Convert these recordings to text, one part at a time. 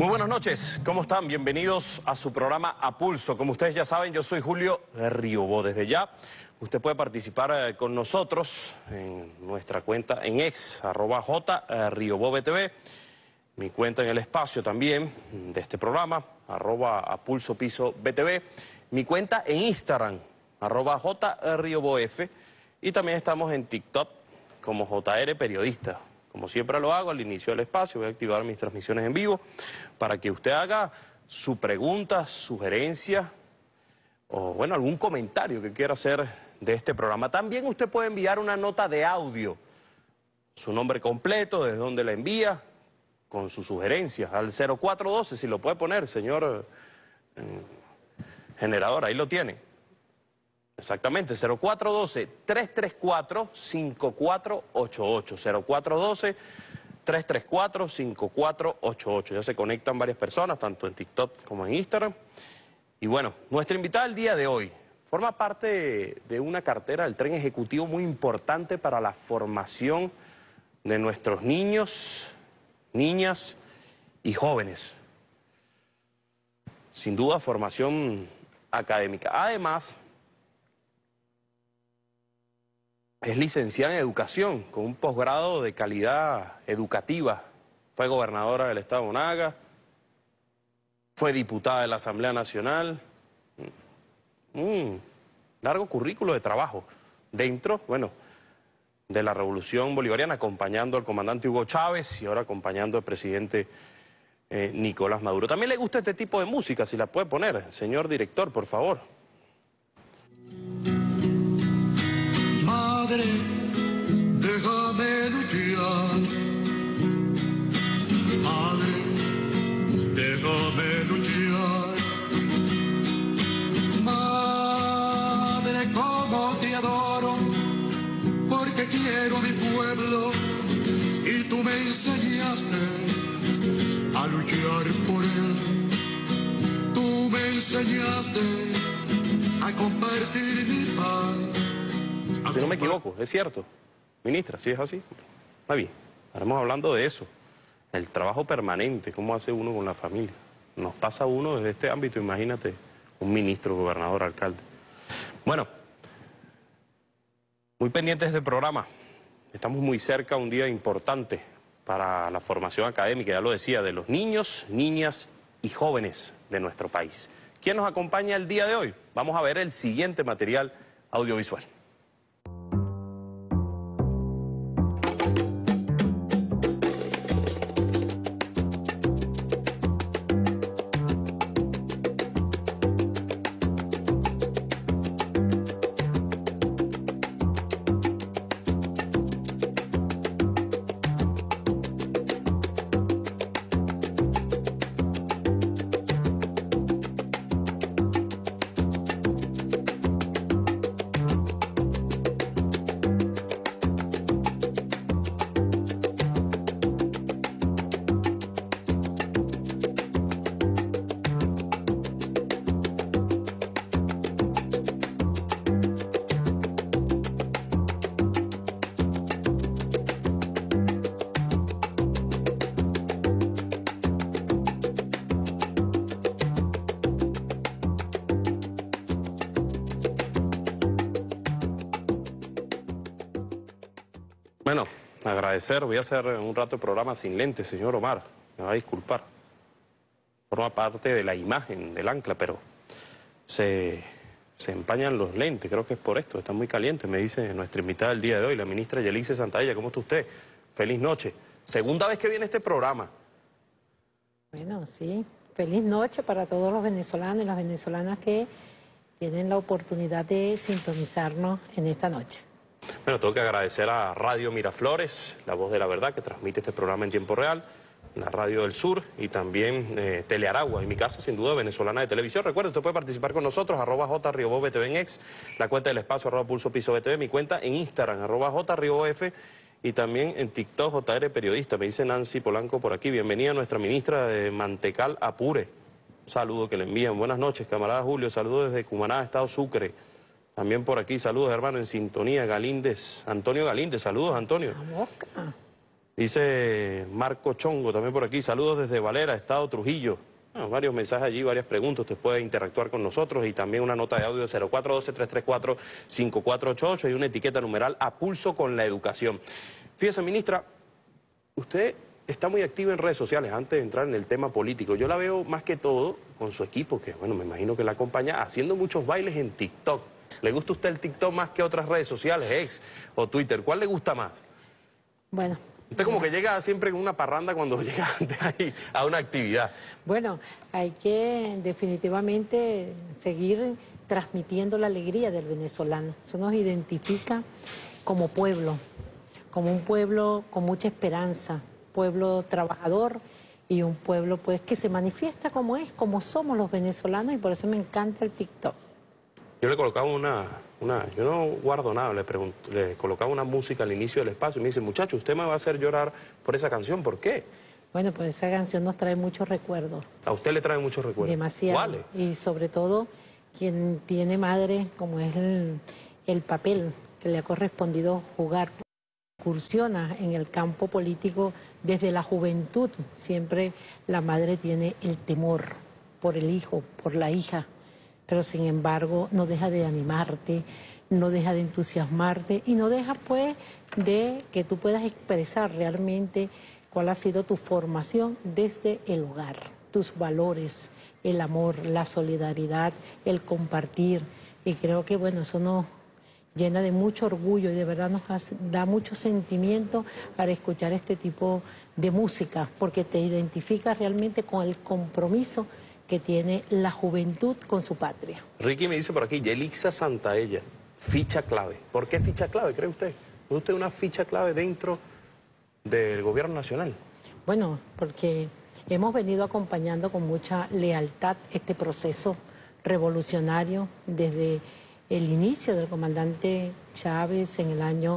Muy buenas noches, ¿cómo están? Bienvenidos a su programa A Pulso. Como ustedes ya saben, yo soy Julio Riobó. Desde ya, usted puede participar con nosotros en nuestra cuenta en X, @JRiobóBTV, mi cuenta en el espacio también de este programa, @APulsoPisoBTV, mi cuenta en Instagram, @JRiobóF, y también estamos en TikTok como JR Periodista. Como siempre lo hago al inicio del espacio, voy a activar mis transmisiones en vivo para que usted haga su pregunta, sugerencia o, bueno, algún comentario que quiera hacer de este programa. También usted puede enviar una nota de audio, su nombre completo, desde dónde la envía, con sus sugerencias, al 0412, si lo puede poner, señor generador, ahí lo tiene. Exactamente, 0412-334-5488, 0412-334-5488. Ya se conectan varias personas, tanto en TikTok como en Instagram. Y bueno, nuestra invitada el día de hoy forma parte de una cartera del tren ejecutivo muy importante para la formación de nuestros niños, niñas y jóvenes. Sin duda, formación académica. Además, es licenciada en educación, con un posgrado de calidad educativa. Fue gobernadora del estado de Monagas, fue diputada de la Asamblea Nacional. Un largo currículo de trabajo dentro, bueno, de la Revolución Bolivariana, acompañando al comandante Hugo Chávez y ahora acompañando al presidente Nicolás Maduro. También le gusta este tipo de música, si la puede poner, señor director, por favor. Madre, déjame luchar. Madre, déjame luchar. Madre, cómo te adoro, porque quiero mi pueblo y tú me enseñaste a luchar por él. Tú me enseñaste a compartir mi paz. Si no me equivoco, es cierto. Ministra, ¿sí es así? Está bien, estaremos hablando de eso. El trabajo permanente, cómo hace uno con la familia. Nos pasa a uno desde este ámbito, imagínate, un ministro, gobernador, alcalde. Bueno, muy pendientes del programa. Estamos muy cerca, un día importante para la formación académica, ya lo decía, de los niños, niñas y jóvenes de nuestro país. ¿Quién nos acompaña el día de hoy? Vamos a ver el siguiente material audiovisual. Bueno, agradecer, voy a hacer un rato de programa sin lentes, señor Omar, me va a disculpar. Forma parte de la imagen del ancla, pero se empañan los lentes, creo que es por esto, está muy caliente, me dice nuestra invitada del día de hoy, la ministra Yelice Santalla. ¿Cómo está usted? Feliz noche. Segunda vez que viene este programa. Bueno, sí, feliz noche para todos los venezolanos y las venezolanas que tienen la oportunidad de sintonizarnos en esta noche. Bueno, tengo que agradecer a Radio Miraflores, La Voz de la Verdad, que transmite este programa en tiempo real, la Radio del Sur y también Telearagua, en mi casa, sin duda, venezolana de televisión. Recuerden, usted puede participar con nosotros, @JRiobóBTV en X, la cuenta del espacio, @PulsoPisoBTV, mi cuenta en Instagram, @JRiobóF, y también en TikTok, JR Periodista. Me dice Nancy Polanco por aquí. Bienvenida a nuestra ministra de Mantecal, Apure. Un saludo que le envían. Buenas noches, camarada Julio. Saludos desde Cumaná, Estado Sucre. También por aquí, saludos, hermano, en sintonía, Galíndez. Antonio Galíndez, saludos, Antonio. Dice Marco Chongo también por aquí, saludos desde Valera, Estado Trujillo. Bueno, varios mensajes allí, varias preguntas, usted puede interactuar con nosotros y también una nota de audio de 0412-334-5488 y una etiqueta numeral a pulso con la educación. Fíjese, ministra, usted está muy activa en redes sociales antes de entrar en el tema político. Yo la veo más que todo con su equipo, que bueno, me imagino que la acompaña, haciendo muchos bailes en TikTok. ¿Le gusta a usted el TikTok más que otras redes sociales, X o Twitter? ¿Cuál le gusta más? Bueno. Usted como que llega siempre en una parranda cuando llega ahí a una actividad. Bueno, hay que definitivamente seguir transmitiendo la alegría del venezolano. Eso nos identifica como pueblo, como un pueblo con mucha esperanza, pueblo trabajador y un pueblo pues que se manifiesta como es, como somos los venezolanos, y por eso me encanta el TikTok. Yo le colocaba yo no guardo nada, le colocaba una música al inicio del espacio y me dice, muchacho, usted me va a hacer llorar por esa canción, ¿por qué? Bueno, pues esa canción nos trae muchos recuerdos. ¿A usted le trae muchos recuerdos? Demasiado. ¿Cuáles? Y sobre todo, quien tiene madre, como es el papel que le ha correspondido jugar, incursiona en el campo político desde la juventud. Siempre la madre tiene el temor por el hijo, por la hija, pero sin embargo no deja de animarte, no deja de entusiasmarte y no deja pues de que tú puedas expresar realmente cuál ha sido tu formación desde el hogar, tus valores, el amor, la solidaridad, el compartir. Y creo que bueno, eso nos llena de mucho orgullo y de verdad nos da mucho sentimiento al escuchar este tipo de música, porque te identifica realmente con el compromiso que tiene la juventud con su patria. Ricky me dice por aquí, Yelixa Santaella, ficha clave. ¿Por qué ficha clave, cree usted? ¿Es usted una ficha clave dentro del gobierno nacional? Bueno, porque hemos venido acompañando con mucha lealtad este proceso revolucionario desde el inicio del comandante Chávez en el año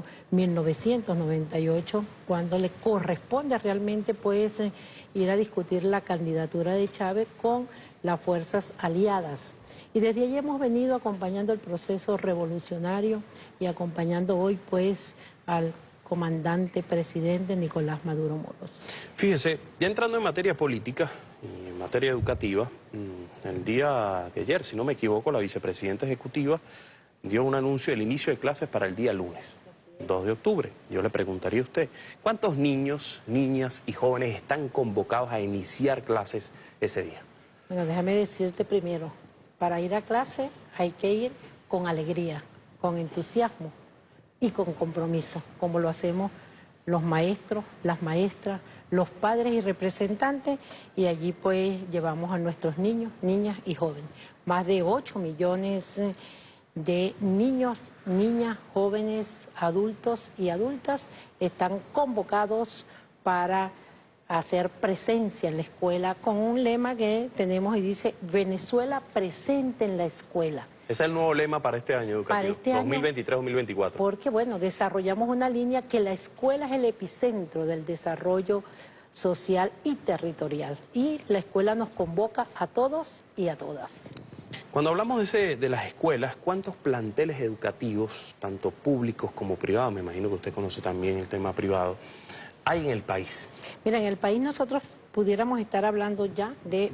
1998, cuando le corresponde realmente pues ir a discutir la candidatura de Chávez con las fuerzas aliadas. Y desde allí hemos venido acompañando el proceso revolucionario y acompañando hoy pues al comandante presidente Nicolás Maduro Moros. Fíjese, ya entrando en materia política y en materia educativa, el día de ayer, si no me equivoco, la vicepresidenta ejecutiva dio un anuncio del inicio de clases para el día lunes, 2 de octubre. Yo le preguntaría a usted, ¿cuántos niños, niñas y jóvenes están convocados a iniciar clases ese día? Bueno, déjame decirte primero, para ir a clase hay que ir con alegría, con entusiasmo y con compromiso, como lo hacemos los maestros, las maestras, los padres y representantes, y allí pues llevamos a nuestros niños, niñas y jóvenes. Más de 8 millones de niños, niñas, jóvenes, adultos y adultas están convocados para hacer presencia en la escuela con un lema que tenemos y dice Venezuela presente en la escuela. Ese es el nuevo lema para este año educativo, para este 2023-2024. Porque bueno, desarrollamos una línea que la escuela es el epicentro del desarrollo social y territorial. Y la escuela nos convoca a todos y a todas. Cuando hablamos de las escuelas, ¿cuántos planteles educativos, tanto públicos como privados, me imagino que usted conoce también el tema privado, hay en el país? Mira, en el país nosotros pudiéramos estar hablando ya de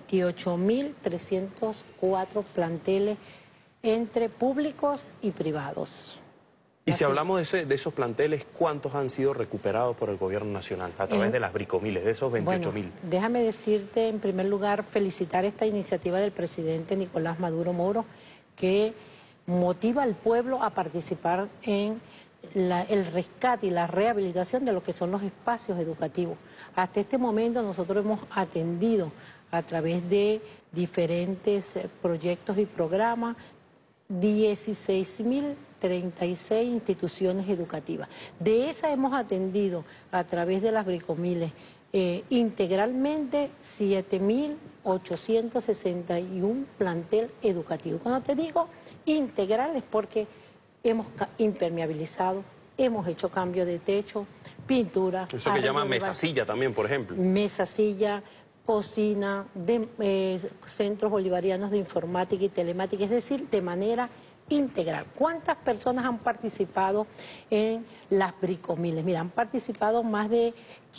28.304 planteles entre públicos y privados. Y si hablamos de esos planteles, ¿cuántos han sido recuperados por el gobierno nacional a través de las bricomiles, de esos 28.000? Bueno, déjame decirte, en primer lugar, felicitar esta iniciativa del presidente Nicolás Maduro Moros, que motiva al pueblo a participar en el rescate y la rehabilitación de lo que son los espacios educativos. Hasta este momento nosotros hemos atendido a través de diferentes proyectos y programas 16.036 instituciones educativas. De esas hemos atendido a través de las bricomiles integralmente 7.861 plantel educativo. Cuando te digo integral es porque hemos impermeabilizado, hemos hecho cambio de techo, pintura. Eso que llaman mesasilla también, por ejemplo. Mesasilla, cocina, centros bolivarianos de informática y telemática, es decir, de manera integral. ¿Cuántas personas han participado en las bricomiles? Mira, han participado más de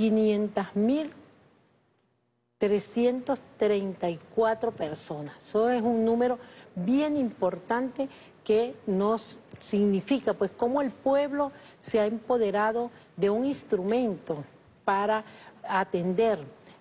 500.334 personas. Eso es un número bien importante que nos significa pues cómo el pueblo se ha empoderado de un instrumento para atender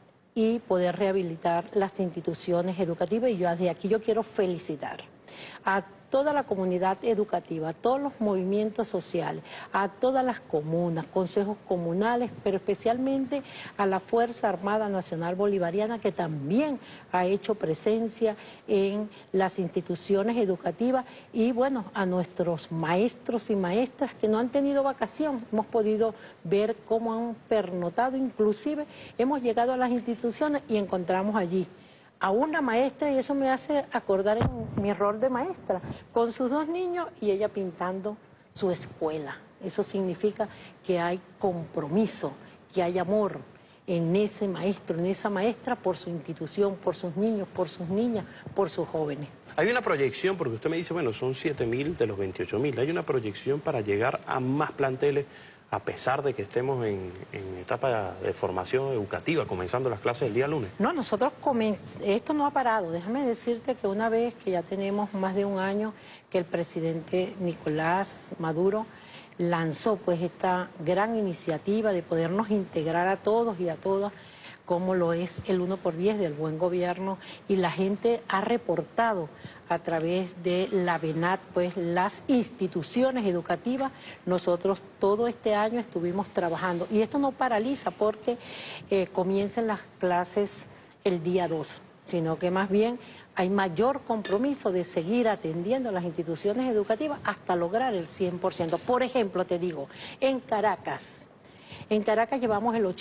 y poder rehabilitar las instituciones educativas. Y yo desde aquí yo quiero felicitar a toda la comunidad educativa, a todos los movimientos sociales, a todas las comunas, consejos comunales, pero especialmente a la Fuerza Armada Nacional Bolivariana, que también ha hecho presencia en las instituciones educativas, y bueno, a nuestros maestros y maestras que no han tenido vacación. Hemos podido ver cómo han pernotado, inclusive hemos llegado a las instituciones y encontramos allí a una maestra, y eso me hace acordar en mi rol de maestra, con sus 2 niños y ella pintando su escuela. Eso significa que hay compromiso, que hay amor en ese maestro, en esa maestra, por su institución, por sus niños, por sus niñas, por sus jóvenes. Hay una proyección, porque usted me dice, bueno, son 7.000 de los 28.000. Hay una proyección para llegar a más planteles, a pesar de que estemos en etapa de formación educativa, comenzando las clases el día lunes. No, nosotros esto no ha parado. Déjame decirte que una vez que ya tenemos más de un año que el presidente Nicolás Maduro lanzó pues esta gran iniciativa de podernos integrar a todos y a todas, como lo es el 1x10 del buen gobierno, y la gente ha reportado a través de la VENAT, pues las instituciones educativas. Nosotros todo este año estuvimos trabajando, y esto no paraliza porque comiencen las clases el día 2, sino que más bien hay mayor compromiso de seguir atendiendo a las instituciones educativas hasta lograr el 100%. Por ejemplo, te digo, en Caracas llevamos el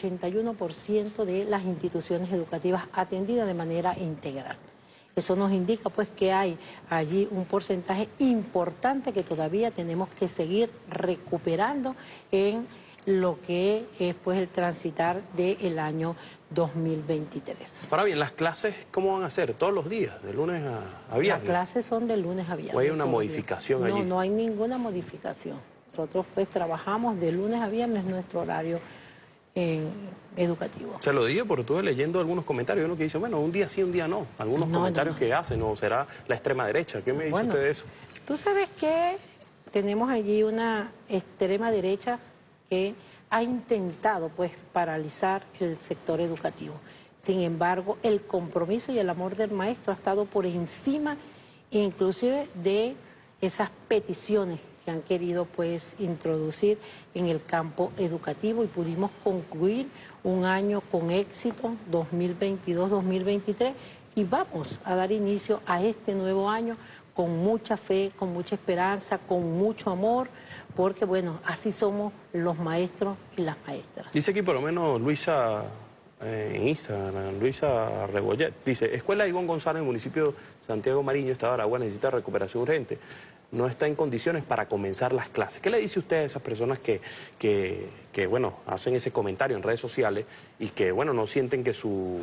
81% de las instituciones educativas atendidas de manera integral. Eso nos indica pues que hay allí un porcentaje importante que todavía tenemos que seguir recuperando en lo que es pues el transitar del año 2023. Ahora bien, ¿las clases cómo van a ser? ¿Todos los días, de lunes a viernes? Las clases son de lunes a viernes. ¿O hay una modificación allí? No, no hay ninguna modificación. Nosotros pues trabajamos de lunes a viernes nuestro horario educativo. Se lo digo porque estuve leyendo algunos comentarios, uno que dice, bueno, un día sí, un día no. Algunos comentarios que hacen, o será la extrema derecha. ¿Qué me dice usted de eso? Tú sabes que tenemos allí una extrema derecha que ha intentado pues paralizar el sector educativo. Sin embargo, el compromiso y el amor del maestro ha estado por encima inclusive de esas peticiones que han querido pues introducir en el campo educativo, y pudimos concluir un año con éxito, 2022-2023, y vamos a dar inicio a este nuevo año con mucha fe, con mucha esperanza, con mucho amor, porque bueno, así somos los maestros y las maestras. Dice aquí por lo menos Luisa, en Instagram, Luisa Rebollet, dice, Escuela Ivonne González, en el municipio de Santiago Mariño, Estado de Aragua, necesita recuperación urgente. No está en condiciones para comenzar las clases. ¿Qué le dice usted a esas personas que bueno, hacen ese comentario en redes sociales y que, bueno, no sienten que su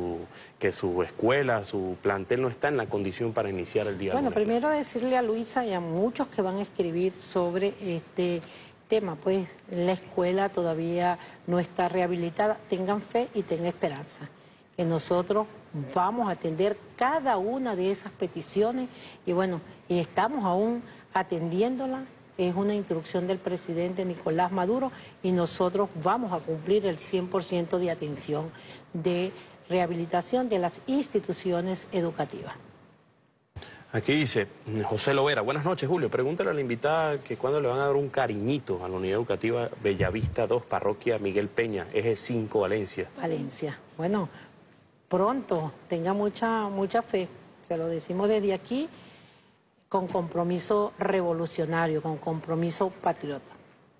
escuela, su plantel no está en la condición para iniciar el día? Bueno, primero decirle a Luisa y a muchos que van a escribir sobre este tema, pues la escuela todavía no está rehabilitada. Tengan fe y tengan esperanza, que nosotros vamos a atender cada una de esas peticiones, y bueno, y estamos aún atendiéndola. Es una instrucción del presidente Nicolás Maduro, y nosotros vamos a cumplir el 100% de atención de rehabilitación de las instituciones educativas. Aquí dice José Lovera, buenas noches Julio, pregúntale a la invitada que cuándo le van a dar un cariñito a la unidad educativa Bellavista 2, parroquia Miguel Peña, eje 5, Valencia. Valencia, bueno, pronto, tenga mucha fe, se lo decimos desde aquí, con compromiso revolucionario, con compromiso patriota.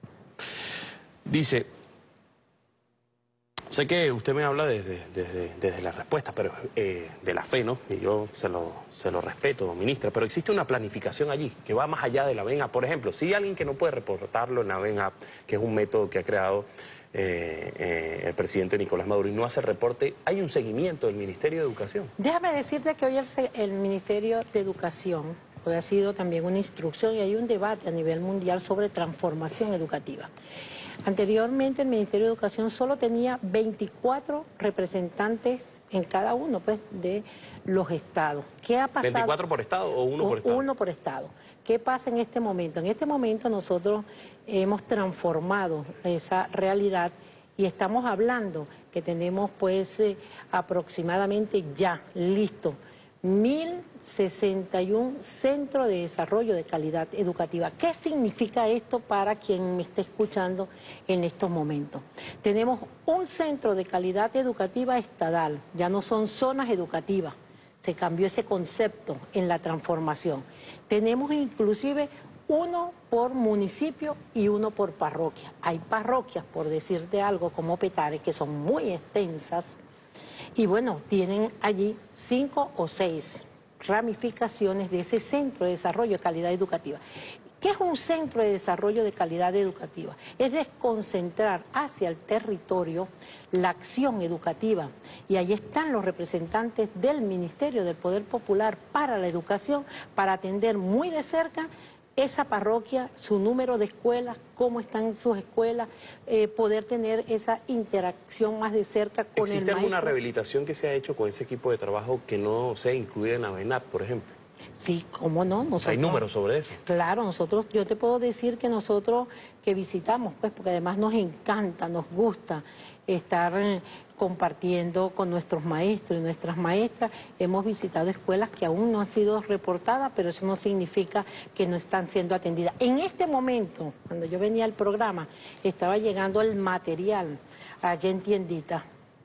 Dice, sé que usted me habla desde la respuesta, pero de la fe, ¿no? Y yo se lo respeto, ministra, pero existe una planificación allí que va más allá de la VEN App. Por ejemplo, si hay alguien que no puede reportarlo en la VEN App, que es un método que ha creado el presidente Nicolás Maduro, y no hace reporte, ¿hay un seguimiento del Ministerio de Educación? Déjame decirte que hoy el Ministerio de Educación porque ha sido también una instrucción y hay un debate a nivel mundial sobre transformación educativa. Anteriormente el Ministerio de Educación solo tenía 24 representantes en cada uno pues, de los estados. ¿Qué ha pasado? ¿24 por estado o uno por estado? Uno por estado. ¿Qué pasa en este momento? En este momento nosotros hemos transformado esa realidad y estamos hablando que tenemos pues aproximadamente ya listo 1061 centros de desarrollo de calidad educativa. ¿Qué significa esto para quien me esté escuchando en estos momentos? Tenemos un centro de calidad educativa estadal, ya no son zonas educativas, se cambió ese concepto en la transformación. Tenemos inclusive uno por municipio y uno por parroquia. Hay parroquias, por decirte algo, como Petare, que son muy extensas, y bueno, tienen allí 5 o 6 ramificaciones de ese centro de desarrollo de calidad educativa. ¿Qué es un centro de desarrollo de calidad educativa? Es desconcentrar hacia el territorio la acción educativa. Y ahí están los representantes del Ministerio del Poder Popular para la Educación para atender muy de cerca esa parroquia, su número de escuelas, cómo están sus escuelas, poder tener esa interacción más de cerca con el maestro. ¿Existe alguna rehabilitación que se ha hecho con ese equipo de trabajo que no sea incluida en la ABENAT, por ejemplo? Sí, cómo no. Nosotros, ¿Hay números sobre eso? Claro, nosotros, yo te puedo decir que nosotros que visitamos, pues, porque además nos encanta, nos gusta estar compartiendo con nuestros maestros y nuestras maestras. Hemos visitado escuelas que aún no han sido reportadas, pero eso no significa que no están siendo atendidas. En este momento, cuando yo venía al programa, estaba llegando el material allá en Tiendita,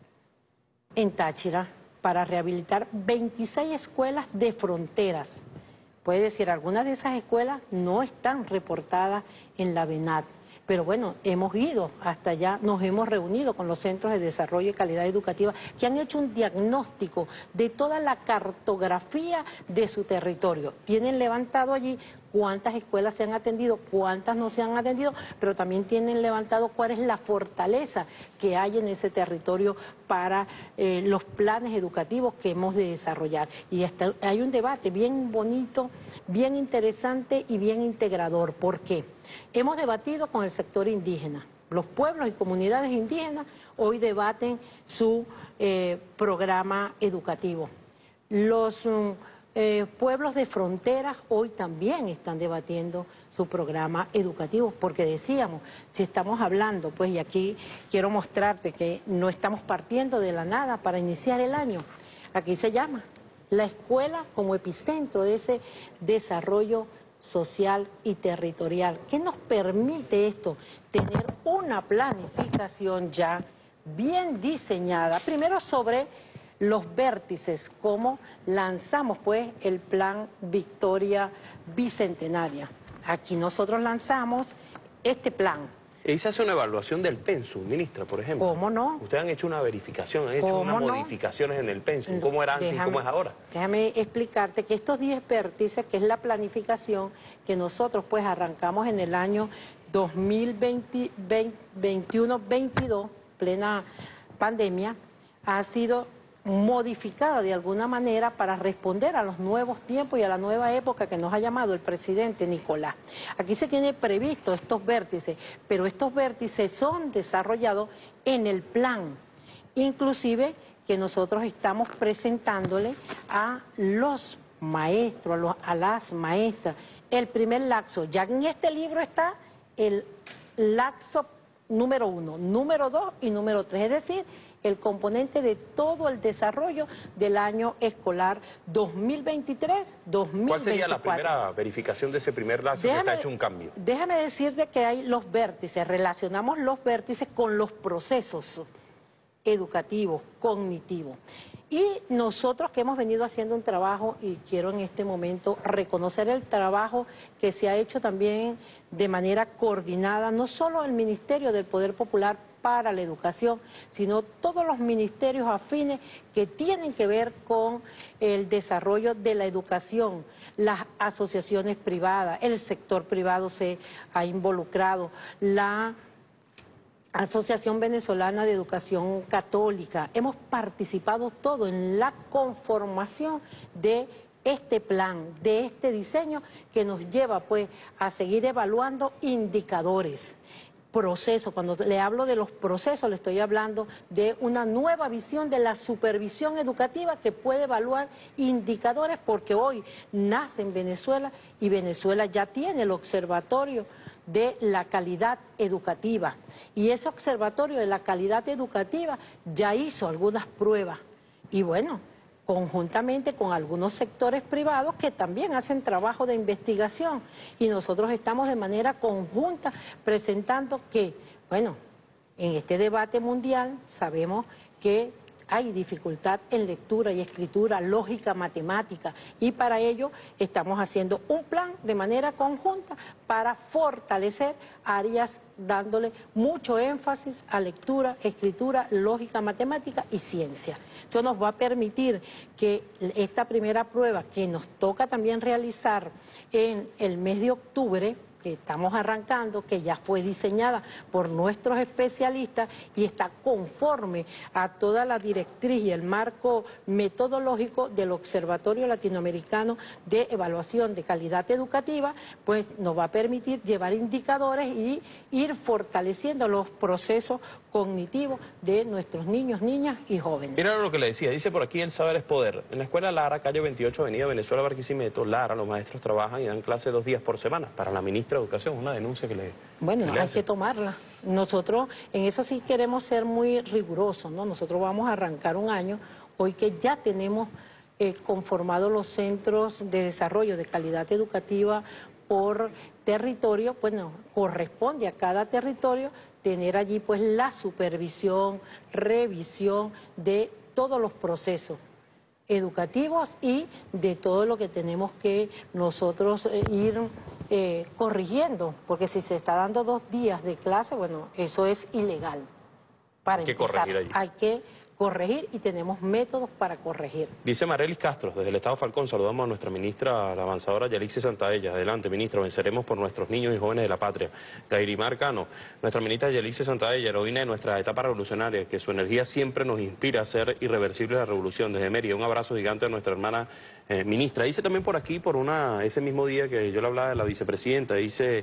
en Táchira, para rehabilitar 26 escuelas de fronteras. Puede decir, algunas de esas escuelas no están reportadas en la ABENAT. Pero bueno, hemos ido hasta allá, nos hemos reunido con los centros de desarrollo y calidad educativa que han hecho un diagnóstico de toda la cartografía de su territorio. Tienen levantado allí cuántas escuelas se han atendido, cuántas no se han atendido, pero también tienen levantado cuál es la fortaleza que hay en ese territorio para los planes educativos que hemos de desarrollar. Y hay un debate bien bonito, bien interesante y bien integrador. ¿Por qué? Hemos debatido con el sector indígena. Los pueblos y comunidades indígenas hoy debaten su programa educativo. Los pueblos de fronteras hoy también están debatiendo su programa educativo, porque decíamos, si estamos hablando, pues, y aquí quiero mostrarte que no estamos partiendo de la nada para iniciar el año. Aquí se llama la escuela como epicentro de ese desarrollo social y territorial. ¿Qué nos permite esto? Tener una planificación ya bien diseñada, primero sobre los vértices, cómo lanzamos pues el plan Victoria Bicentenaria. Aquí nosotros lanzamos este plan. ¿Y se hace una evaluación del pensum, ministra, por ejemplo? ¿Cómo no? Ustedes han hecho una verificación, han hecho unas modificaciones en el pensum. ¿Cómo era antes y cómo es ahora? Déjame explicarte que estos 10 vértices, que es la planificación que nosotros pues arrancamos en el año 2021-22, plena pandemia, ha sido modificada de alguna manera para responder a los nuevos tiempos y a la nueva época que nos ha llamado el presidente Nicolás. Aquí se tiene previsto estos vértices, pero estos vértices son desarrollados en el plan, inclusive que nosotros estamos presentándole a los maestros, a las maestras. El primer laxo, ya en este libro está el laxo número 1, número 2 y número 3, es decir, el componente de todo el desarrollo del año escolar 2023-2024. ¿Cuál sería la primera verificación de ese primer laxo que se ha hecho un cambio? Déjame decirte que hay los vértices, relacionamos los vértices con los procesos educativos, cognitivos. Y nosotros que hemos venido haciendo un trabajo, y quiero en este momento reconocer el trabajo que se ha hecho también de manera coordinada, no solo el Ministerio del Poder Popular para la Educación, sino todos los ministerios afines que tienen que ver con el desarrollo de la educación, las asociaciones privadas, el sector privado se ha involucrado, la Asociación Venezolana de Educación Católica. Hemos participado todo en la conformación de este plan, de este diseño que nos lleva pues a seguir evaluando indicadores. Proceso, cuando le hablo de los procesos, le estoy hablando de una nueva visión de la supervisión educativa que puede evaluar indicadores, porque hoy nace en Venezuela y Venezuela ya tiene el observatorio de la calidad educativa. Y ese observatorio de la calidad educativa ya hizo algunas pruebas. Y bueno, conjuntamente con algunos sectores privados que también hacen trabajo de investigación. Y nosotros estamos de manera conjunta presentando que, bueno, en este debate mundial sabemos que hay dificultad en lectura y escritura, lógica, matemática, y para ello estamos haciendo un plan de manera conjunta para fortalecer áreas dándole mucho énfasis a lectura, escritura, lógica, matemática y ciencia. Eso nos va a permitir que esta primera prueba que nos toca también realizar en el mes de octubre, que estamos arrancando, que ya fue diseñada por nuestros especialistas y está conforme a toda la directriz y el marco metodológico del Observatorio Latinoamericano de Evaluación de Calidad Educativa, pues nos va a permitir llevar indicadores y ir fortaleciendo los procesos cognitivos de nuestros niños, niñas y jóvenes. Mira lo que le decía, dice por aquí el saber es poder. En la escuela Lara, calle 28, avenida Venezuela, Barquisimeto, Lara, los maestros trabajan y dan clase 2 días por semana. Para la ministra de Educación, una denuncia que le... Bueno, hay que tomarla. Nosotros en eso sí queremos ser muy rigurosos, ¿no? Nosotros vamos a arrancar un año, hoy que ya tenemos conformados los centros de desarrollo de calidad educativa por territorio, bueno, corresponde a cada territorio tener allí pues la supervisión, revisión de todos los procesos educativos y de todo lo que tenemos que nosotros ir corrigiendo, porque si se está dando 2 días de clase, bueno, eso es ilegal. Para empezar, hay que corregir y tenemos métodos para corregir. Dice Marelis Castro, desde el Estado Falcón, saludamos a nuestra ministra, la avanzadora Yalixia Santaella. Adelante, ministra, venceremos por nuestros niños y jóvenes de la patria. Gairimar Cano, nuestra ministra Yalixia Santaella, heroína de nuestra etapa revolucionaria, que su energía siempre nos inspira a ser irreversible la revolución. Desde Mérida, un abrazo gigante a nuestra hermana ministra. Dice también por aquí, ese mismo día que yo le hablaba de la vicepresidenta, dice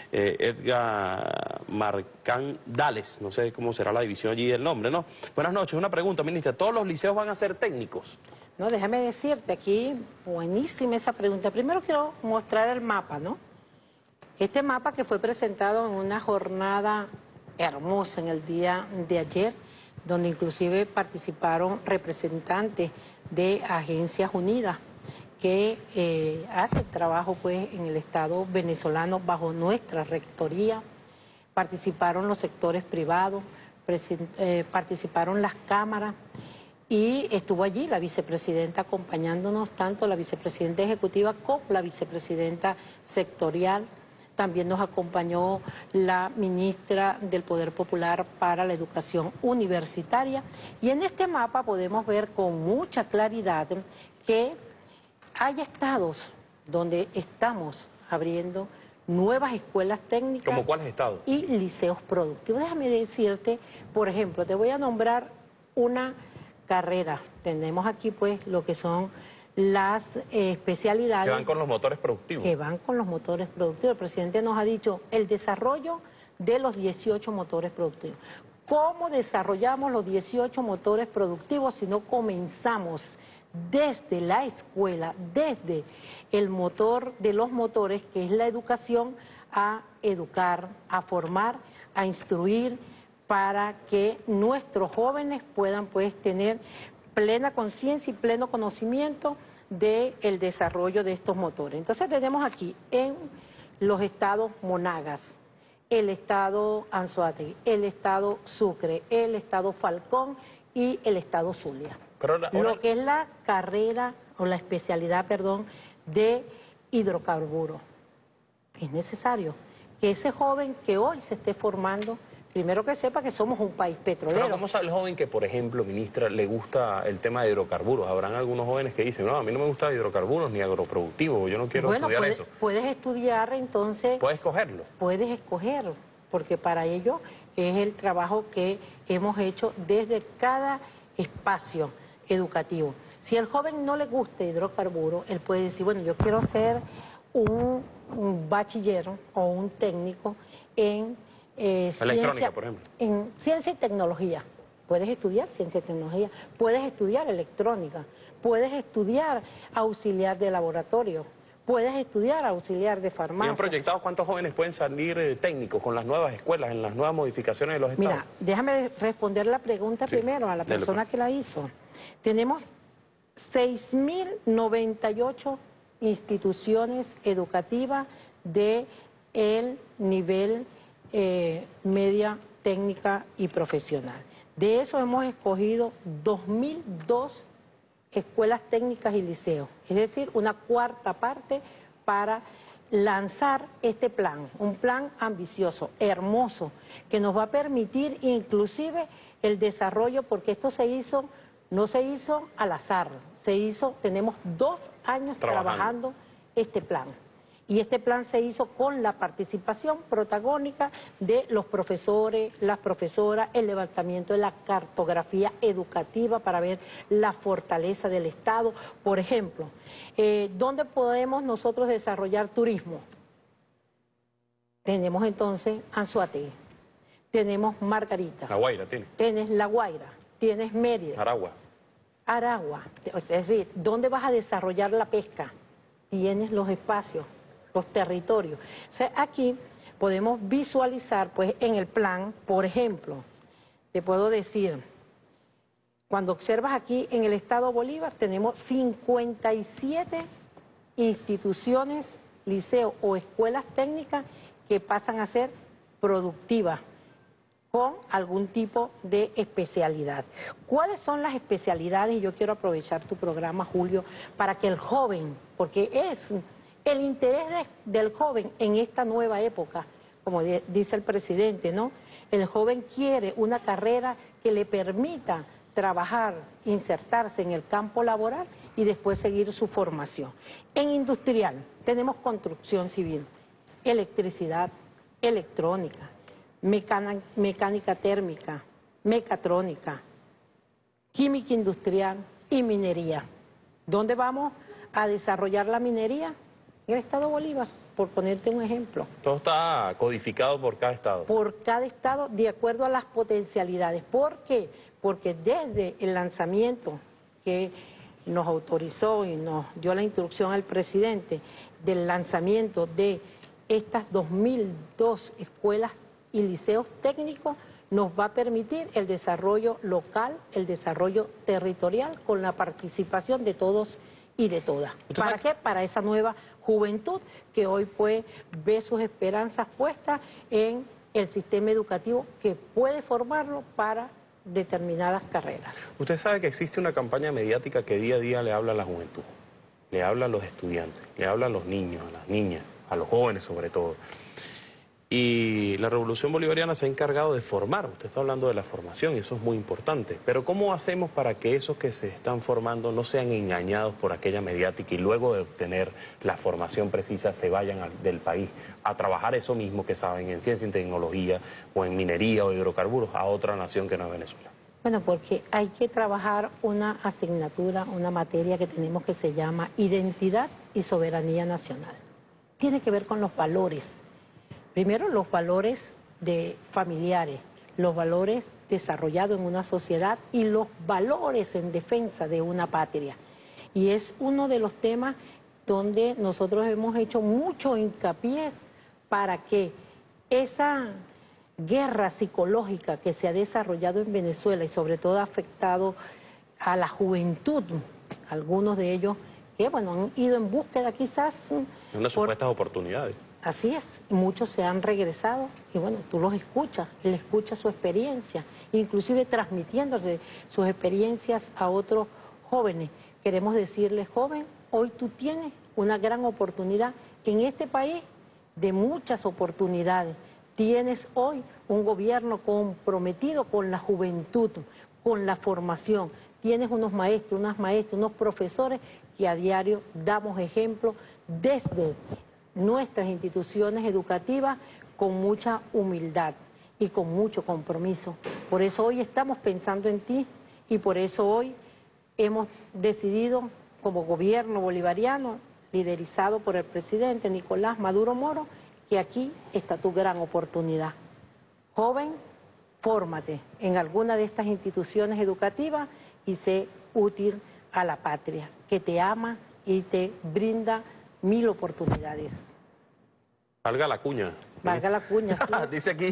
Edgar Marcandales, no sé cómo será la división allí del nombre, ¿no? Buenas noches, una pregunta, ministra, ¿todos los liceos van a ser técnicos? No, déjame decirte aquí, buenísima esa pregunta. Primero quiero mostrar el mapa, ¿no? Este mapa que fue presentado en una jornada hermosa en el día de ayer, donde inclusive participaron representantes de Agencias Unidas, que hace trabajo pues en el Estado venezolano bajo nuestra rectoría. Participaron los sectores privados, participaron las cámaras y estuvo allí la vicepresidenta acompañándonos, tanto la vicepresidenta ejecutiva como la vicepresidenta sectorial. También nos acompañó la ministra del Poder Popular para la Educación Universitaria. Y en este mapa podemos ver con mucha claridad que hay estados donde estamos abriendo nuevas escuelas técnicas. ¿Cómo cuáles estados? Y liceos productivos. Déjame decirte, por ejemplo, te voy a nombrar una carrera. Tenemos aquí pues lo que son las especialidades... Que van con los motores productivos. Que van con los motores productivos. El presidente nos ha dicho el desarrollo de los 18 motores productivos. ¿Cómo desarrollamos los 18 motores productivos si no comenzamos desde la escuela, desde el motor de los motores, que es la educación, a educar, a formar, a instruir, para que nuestros jóvenes puedan pues tener plena conciencia y pleno conocimiento del desarrollo de estos motores? Entonces tenemos aquí en los estados Monagas, el estado Anzoátegui, el estado Sucre, el estado Falcón y el estado Zulia. Pero lo que es la carrera, o la especialidad, perdón, de hidrocarburos. Es necesario que ese joven que hoy se esté formando, primero que sepa que somos un país petrolero. Pero ¿cómo sabe el joven que, por ejemplo, ministra, le gusta el tema de hidrocarburos? Habrán algunos jóvenes que dicen, no, a mí no me gusta hidrocarburos ni agroproductivos, yo no quiero estudiar eso. Puedes estudiar entonces... ¿Puedes escogerlo? Puedes escoger, porque para ello es el trabajo que hemos hecho desde cada espacio educativo. Si el joven no le gusta hidrocarburos, él puede decir, bueno, yo quiero ser un bachiller o un técnico en electrónica, por ejemplo. En ciencia y tecnología. Puedes estudiar ciencia y tecnología, puedes estudiar electrónica, puedes estudiar auxiliar de laboratorio, puedes estudiar auxiliar de farmacia. ¿Bien proyectados cuántos jóvenes pueden salir técnicos con las nuevas escuelas, en las nuevas modificaciones de los estados? Mira, déjame responder la pregunta primero a la persona que la hizo. Tenemos 6.098 instituciones educativas de el nivel media, técnica y profesional. De eso hemos escogido 2.002 escuelas técnicas y liceos, es decir, una cuarta parte para lanzar este plan, un plan ambicioso, hermoso, que nos va a permitir inclusive el desarrollo, porque esto no se hizo al azar, tenemos 2 años trabajando este plan. Y este plan se hizo con la participación protagónica de los profesores, las profesoras, el levantamiento de la cartografía educativa para ver la fortaleza del Estado. Por ejemplo, ¿dónde podemos nosotros desarrollar turismo? Tenemos entonces Anzoátegui, tenemos Margarita. La Guaira tiene. Tienes La Guaira, tienes Mérida. Aragua. Es decir, ¿dónde vas a desarrollar la pesca? Tienes los espacios, los territorios. O sea, aquí podemos visualizar, pues, en el plan, por ejemplo, te puedo decir, cuando observas aquí en el estado Bolívar, tenemos 57 instituciones, liceos o escuelas técnicas que pasan a ser productivas con algún tipo de especialidad. ¿Cuáles son las especialidades? Y yo quiero aprovechar tu programa, Julio, para que el joven, porque es el interés del joven en esta nueva época, como dice el presidente, ¿no? El joven quiere una carrera que le permita trabajar, insertarse en el campo laboral y después seguir su formación. En industrial tenemos construcción civil, electricidad, electrónica, mecánica térmica, mecatrónica, química industrial y minería. ¿Dónde vamos a desarrollar la minería? En el estado Bolívar, por ponerte un ejemplo. Todo está codificado por cada estado. Por cada estado, de acuerdo a las potencialidades. ¿Por qué? Porque desde el lanzamiento que nos autorizó y nos dio la instrucción al presidente del lanzamiento de estas 2.002 escuelas y liceos técnicos, nos va a permitir el desarrollo local, el desarrollo territorial, con la participación de todos y de todas. ¿Para qué? Para esa nueva juventud que hoy pues ve sus esperanzas puestas en el sistema educativo que puede formarlo para determinadas carreras. Usted sabe que existe una campaña mediática que día a día le habla a la juventud, le habla a los estudiantes, le habla a los niños, a las niñas, a los jóvenes sobre todo. Y la Revolución Bolivariana se ha encargado de formar, usted está hablando de la formación y eso es muy importante, pero ¿cómo hacemos para que esos que se están formando no sean engañados por aquella mediática y luego de obtener la formación precisa se vayan del país a trabajar eso mismo que saben en ciencia y tecnología o en minería o hidrocarburos a otra nación que no es Venezuela? Bueno, porque hay que trabajar una asignatura, una materia que tenemos que se llama Identidad y Soberanía Nacional. Tiene que ver con los valores. Primero, los valores familiares, los valores desarrollados en una sociedad y los valores en defensa de una patria. Y es uno de los temas donde nosotros hemos hecho mucho hincapié para que esa guerra psicológica que se ha desarrollado en Venezuela y sobre todo ha afectado a la juventud, algunos de ellos que bueno, han ido en búsqueda quizás... Unas supuestas oportunidades. Así es, muchos se han regresado y bueno, tú los escuchas, él escucha su experiencia, inclusive transmitiéndose sus experiencias a otros jóvenes. Queremos decirles, joven, hoy tú tienes una gran oportunidad en este país de muchas oportunidades. Tienes hoy un gobierno comprometido con la juventud, con la formación. Tienes unos maestros, unas maestras, unos profesores que a diario damos ejemplo desde nuestras instituciones educativas con mucha humildad y con mucho compromiso. Por eso hoy estamos pensando en ti y por eso hoy hemos decidido como gobierno bolivariano, liderizado por el presidente Nicolás Maduro Moro, que aquí está tu gran oportunidad. Joven, fórmate en alguna de estas instituciones educativas y sé útil a la patria, que te ama y te brinda 1000 oportunidades. Valga la cuña. Valga la cuña, sí. Dice aquí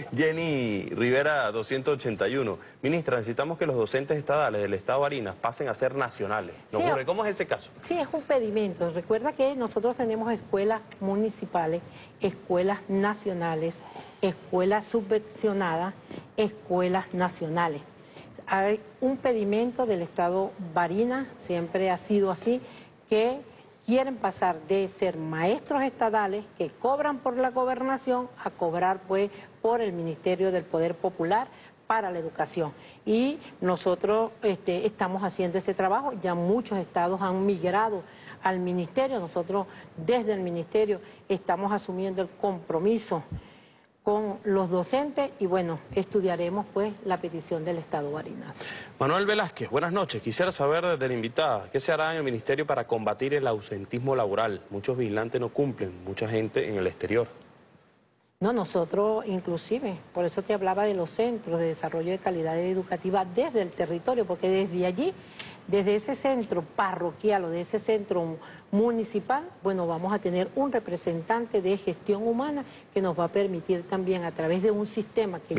Jenny Rivera 281. Ministra, necesitamos que los docentes estadales del Estado Barinas pasen a ser nacionales. ¿No Sí, ocurre? ¿Cómo es ese caso? Sí, es un pedimento. Recuerda que nosotros tenemos escuelas municipales, escuelas nacionales, escuelas subvencionadas, escuelas nacionales. Hay un pedimento del Estado Barinas, siempre ha sido así, que quieren pasar de ser maestros estadales que cobran por la gobernación a cobrar pues por el Ministerio del Poder Popular para la educación. Y nosotros estamos haciendo ese trabajo, ya muchos estados han migrado al ministerio, nosotros desde el ministerio estamos asumiendo el compromiso con los docentes y bueno, estudiaremos pues la petición del Estado Barinas. Manuel Velázquez, buenas noches. Quisiera saber desde la invitada, ¿qué se hará en el ministerio para combatir el ausentismo laboral? Muchos vigilantes no cumplen, mucha gente en el exterior. No, nosotros inclusive, por eso te hablaba de los centros de desarrollo de calidad educativa desde el territorio, porque desde allí, desde ese centro parroquial o de ese centro municipal, bueno, vamos a tener un representante de gestión humana que nos va a permitir también a través de un sistema que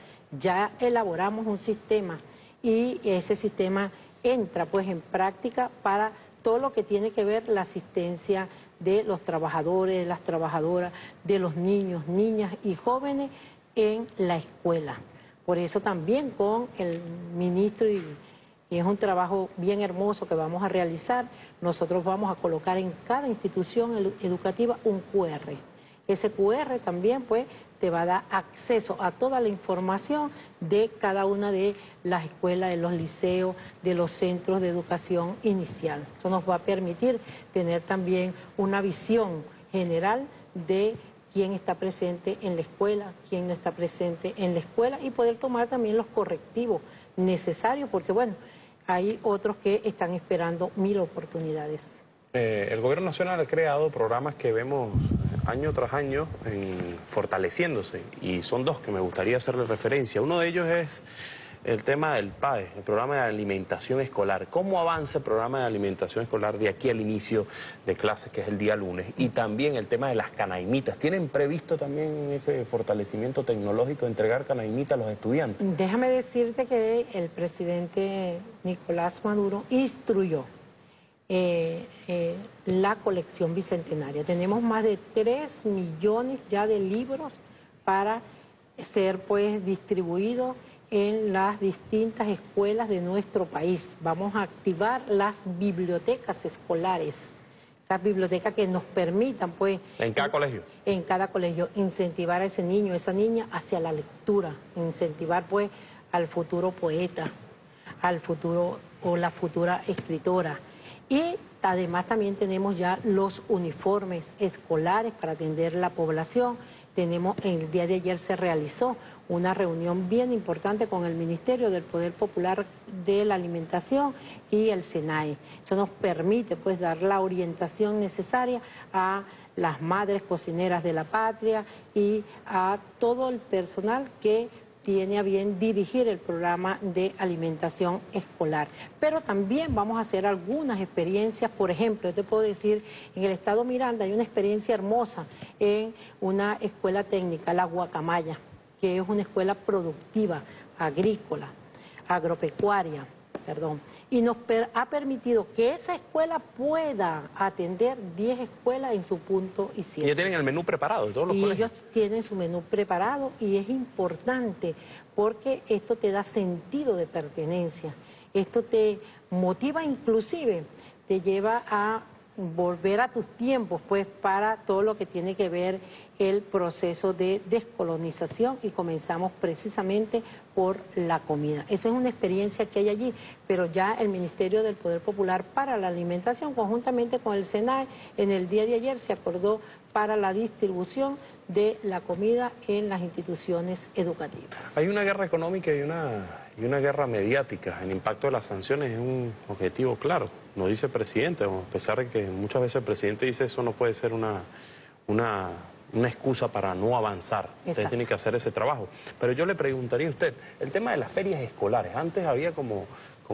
ya elaboramos un sistema y ese sistema entra pues en práctica para todo lo que tiene que ver la asistencia de los trabajadores, de las trabajadoras, de los niños, niñas y jóvenes en la escuela. Por eso también con el ministro, y es un trabajo bien hermoso que vamos a realizar, nosotros vamos a colocar en cada institución educativa un QR. Ese QR también pues te va a dar acceso a toda la información de cada una de las escuelas, de los liceos, de los centros de educación inicial. Eso nos va a permitir tener también una visión general de quién está presente en la escuela, quién no está presente en la escuela y poder tomar también los correctivos necesarios, porque bueno, hay otros que están esperando 1000 oportunidades. El gobierno nacional ha creado programas que vemos año tras año fortaleciéndose y son dos que me gustaría hacerle referencia. Uno de ellos es el tema del PAE, el programa de alimentación escolar. ¿Cómo avanza el programa de alimentación escolar de aquí al inicio de clases, que es el día lunes? Y también el tema de las canaimitas. ¿Tienen previsto también ese fortalecimiento tecnológico de entregar canaimitas a los estudiantes? Déjame decirte que el presidente Nicolás Maduro instruyó la colección bicentenaria. Tenemos más de 3 millones ya de libros para ser pues distribuidos en las distintas escuelas de nuestro país. Vamos a activar las bibliotecas escolares, esas bibliotecas que nos permitan pues... ¿En cada colegio? En cada colegio, incentivar a ese niño, esa niña hacia la lectura, incentivar pues al futuro poeta, al futuro o la futura escritora. Y además también tenemos ya los uniformes escolares para atender la población. El día de ayer se realizó una reunión bien importante con el Ministerio del Poder Popular de la Alimentación y el SENAE. Eso nos permite pues dar la orientación necesaria a las madres cocineras de la patria y a todo el personal que tiene a bien dirigir el programa de alimentación escolar. Pero también vamos a hacer algunas experiencias, por ejemplo, yo te puedo decir, en el estado Miranda hay una experiencia hermosa en una escuela técnica, la Guacamaya, que es una escuela productiva, agrícola, agropecuaria, y nos ha permitido que esa escuela pueda atender 10 escuelas en su punto y 7. ¿Y ya tienen el menú preparado de todos los colegios? Ellos tienen su menú preparado y es importante porque esto te da sentido de pertenencia, esto te motiva inclusive, te lleva a volver a tus tiempos pues para todo lo que tiene que ver el proceso de descolonización y comenzamos precisamente por la comida. Esa es una experiencia que hay allí, pero ya el Ministerio del Poder Popular para la Alimentación, conjuntamente con el SENAE, en el día de ayer se acordó para la distribución de la comida en las instituciones educativas. Hay una guerra económica y una guerra mediática. El impacto de las sanciones es un objetivo claro, lo dice el presidente, a pesar de que muchas veces el presidente dice eso no puede ser una excusa para no avanzar. Ustedes tienen que hacer ese trabajo. Pero yo le preguntaría a usted, el tema de las ferias escolares, antes había como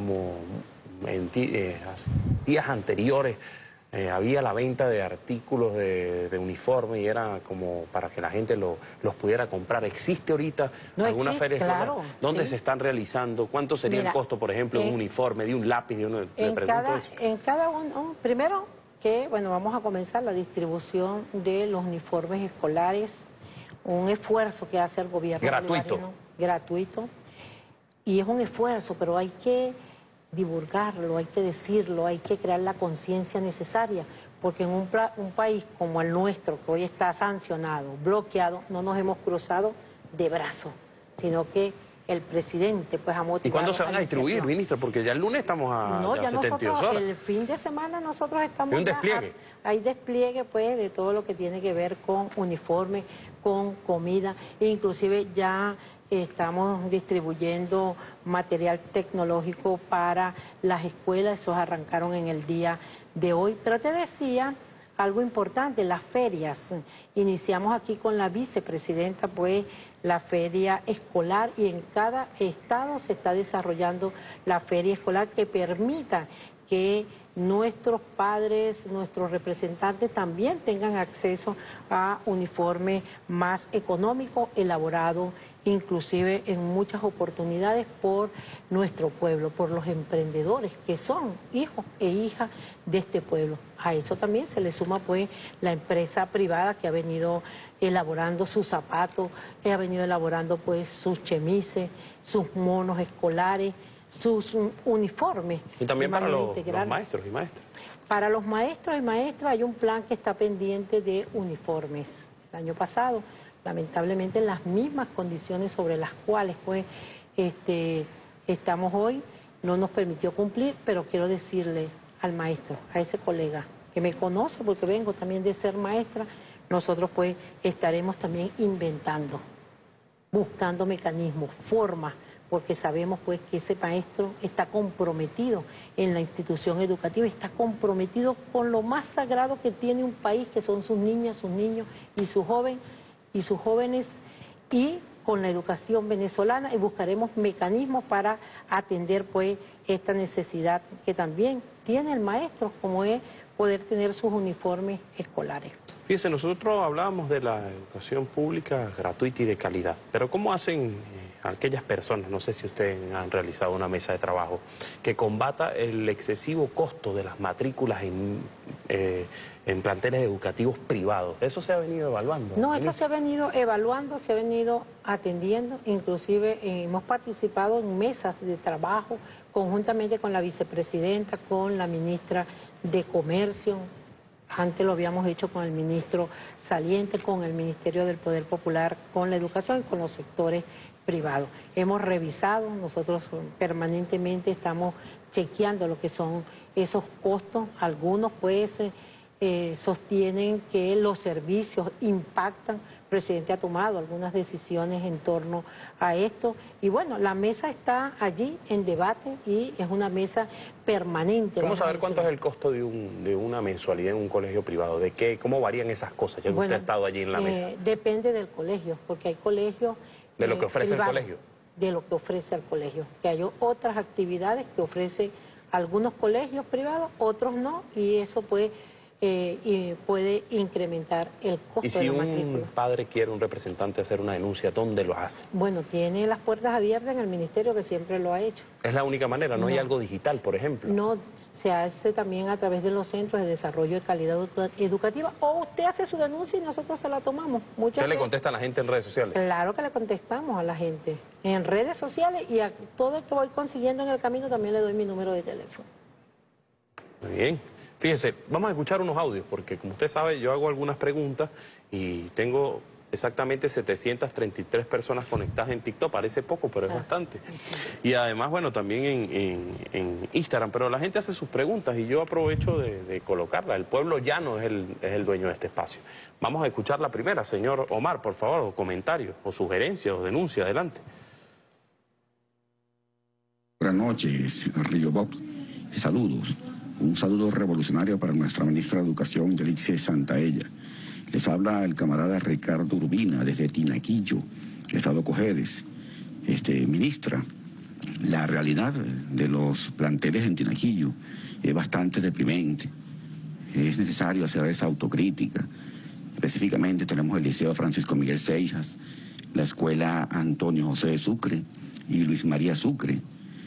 en días anteriores, había la venta de artículos de uniforme y era como para que la gente los pudiera comprar. ¿Existe ahorita alguna feria escolar? Claro, ¿Dónde sí se están realizando? ¿Cuánto sería el costo, por ejemplo, de un uniforme, de un lápiz? En cada uno, primero que, bueno, vamos a comenzar la distribución de los uniformes escolares, un esfuerzo que hace el gobierno bolivariano, gratuito, y es un esfuerzo, pero hay que divulgarlo, hay que decirlo, hay que crear la conciencia necesaria, porque en un país como el nuestro, que hoy está sancionado, bloqueado, no nos hemos cruzado de brazos, sino que el presidente pues ha motivado. ¿Y cuándo se van a distribuir, ministro? Porque ya el lunes estamos a no, ya 72 horas. El fin de semana nosotros estamos... ¿Hay un despliegue? Hay despliegue pues de todo lo que tiene que ver con uniforme, con comida, e inclusive ya estamos distribuyendo material tecnológico para las escuelas, esos arrancaron en el día de hoy. Pero te decía algo importante, las ferias. Iniciamos aquí con la vicepresidenta, pues, la feria escolar, y en cada estado se está desarrollando la feria escolar que permita que nuestros padres, nuestros representantes también tengan acceso a uniforme más económico, elaborado inclusive en muchas oportunidades por nuestro pueblo, por los emprendedores que son hijos e hijas de este pueblo. A eso también se le suma pues la empresa privada que ha venido elaborando sus zapatos, ha venido elaborando pues sus chemises, sus monos escolares, sus uniformes. Y también para los maestros y maestras. Para los maestros y maestras hay un plan que está pendiente de uniformes. El año pasado, lamentablemente, las mismas condiciones sobre las cuales pues, estamos hoy no nos permitió cumplir, pero quiero decirle al maestro, a ese colega que me conoce porque vengo también de ser maestra, nosotros pues estaremos también inventando, buscando mecanismos, formas, porque sabemos pues que ese maestro está comprometido en la institución educativa, está comprometido con lo más sagrado que tiene un país, que son sus niñas, sus niños y sus jóvenes, y con la educación venezolana, y buscaremos mecanismos para atender pues esta necesidad que también tiene el maestro, como es poder tener sus uniformes escolares. Fíjese, nosotros hablábamos de la educación pública gratuita y de calidad, pero ¿cómo hacen aquellas personas, no sé si ustedes han realizado una mesa de trabajo, que combata el excesivo costo de las matrículas en planteles educativos privados? ¿Eso se ha venido evaluando? No, eso se ha venido evaluando, se ha venido atendiendo, inclusive hemos participado en mesas de trabajo conjuntamente con la vicepresidenta, con la ministra de Comercio. Antes lo habíamos hecho con el ministro saliente, con el Ministerio del Poder Popular, con la educación y con los sectores privados. Hemos revisado, nosotros permanentemente estamos chequeando lo que son esos costos. Algunos pues sostienen que los servicios impactan. El presidente ha tomado algunas decisiones en torno a esto. Y bueno, la mesa está allí en debate y es una mesa permanente. ¿Cómo saber cuánto es el costo de una mensualidad en un colegio privado? ¿De qué? ¿Cómo varían esas cosas? Ya que usted ha estado allí en la mesa. Depende del colegio, porque hay colegios... ¿De lo que ofrece el colegio? De lo que ofrece el colegio. Que hay otras actividades que ofrecen algunos colegios privados, otros no, y eso puede incrementar el costo de la matrícula. ¿Y si un padre quiere, un representante, hacer una denuncia, dónde lo hace? Bueno, tiene las puertas abiertas en el ministerio, que siempre lo ha hecho. ¿Es la única manera? ¿No hay algo digital, por ejemplo? No, se hace también a través de los centros de desarrollo de calidad educativa, o usted hace su denuncia y nosotros se la tomamos. ¿Usted le contesta a la gente en redes sociales? Claro que le contestamos a la gente en redes sociales, y a todo esto voy consiguiendo en el camino también le doy mi número de teléfono. Muy bien. Fíjese, vamos a escuchar unos audios, porque como usted sabe, yo hago algunas preguntas y tengo exactamente 733 personas conectadas en TikTok. Parece poco, pero es bastante. Y además, bueno, también en Instagram. Pero la gente hace sus preguntas y yo aprovecho de colocarla. El pueblo llano es el dueño de este espacio. Vamos a escuchar la primera. Señor Omar, por favor, o comentarios, o sugerencias, o denuncia. Adelante. Buenas noches, Río Bob. Saludos. Un saludo revolucionario para nuestra ministra de Educación, Yelixia Santaella. Les habla el camarada Ricardo Urbina desde Tinaquillo, Estado Cojedes. Ministra, la realidad de los planteles en Tinaquillo es bastante deprimente. Es necesario hacer esa autocrítica. Específicamente tenemos el Liceo Francisco Miguel Seijas, la Escuela Antonio José de Sucre y Luis María Sucre.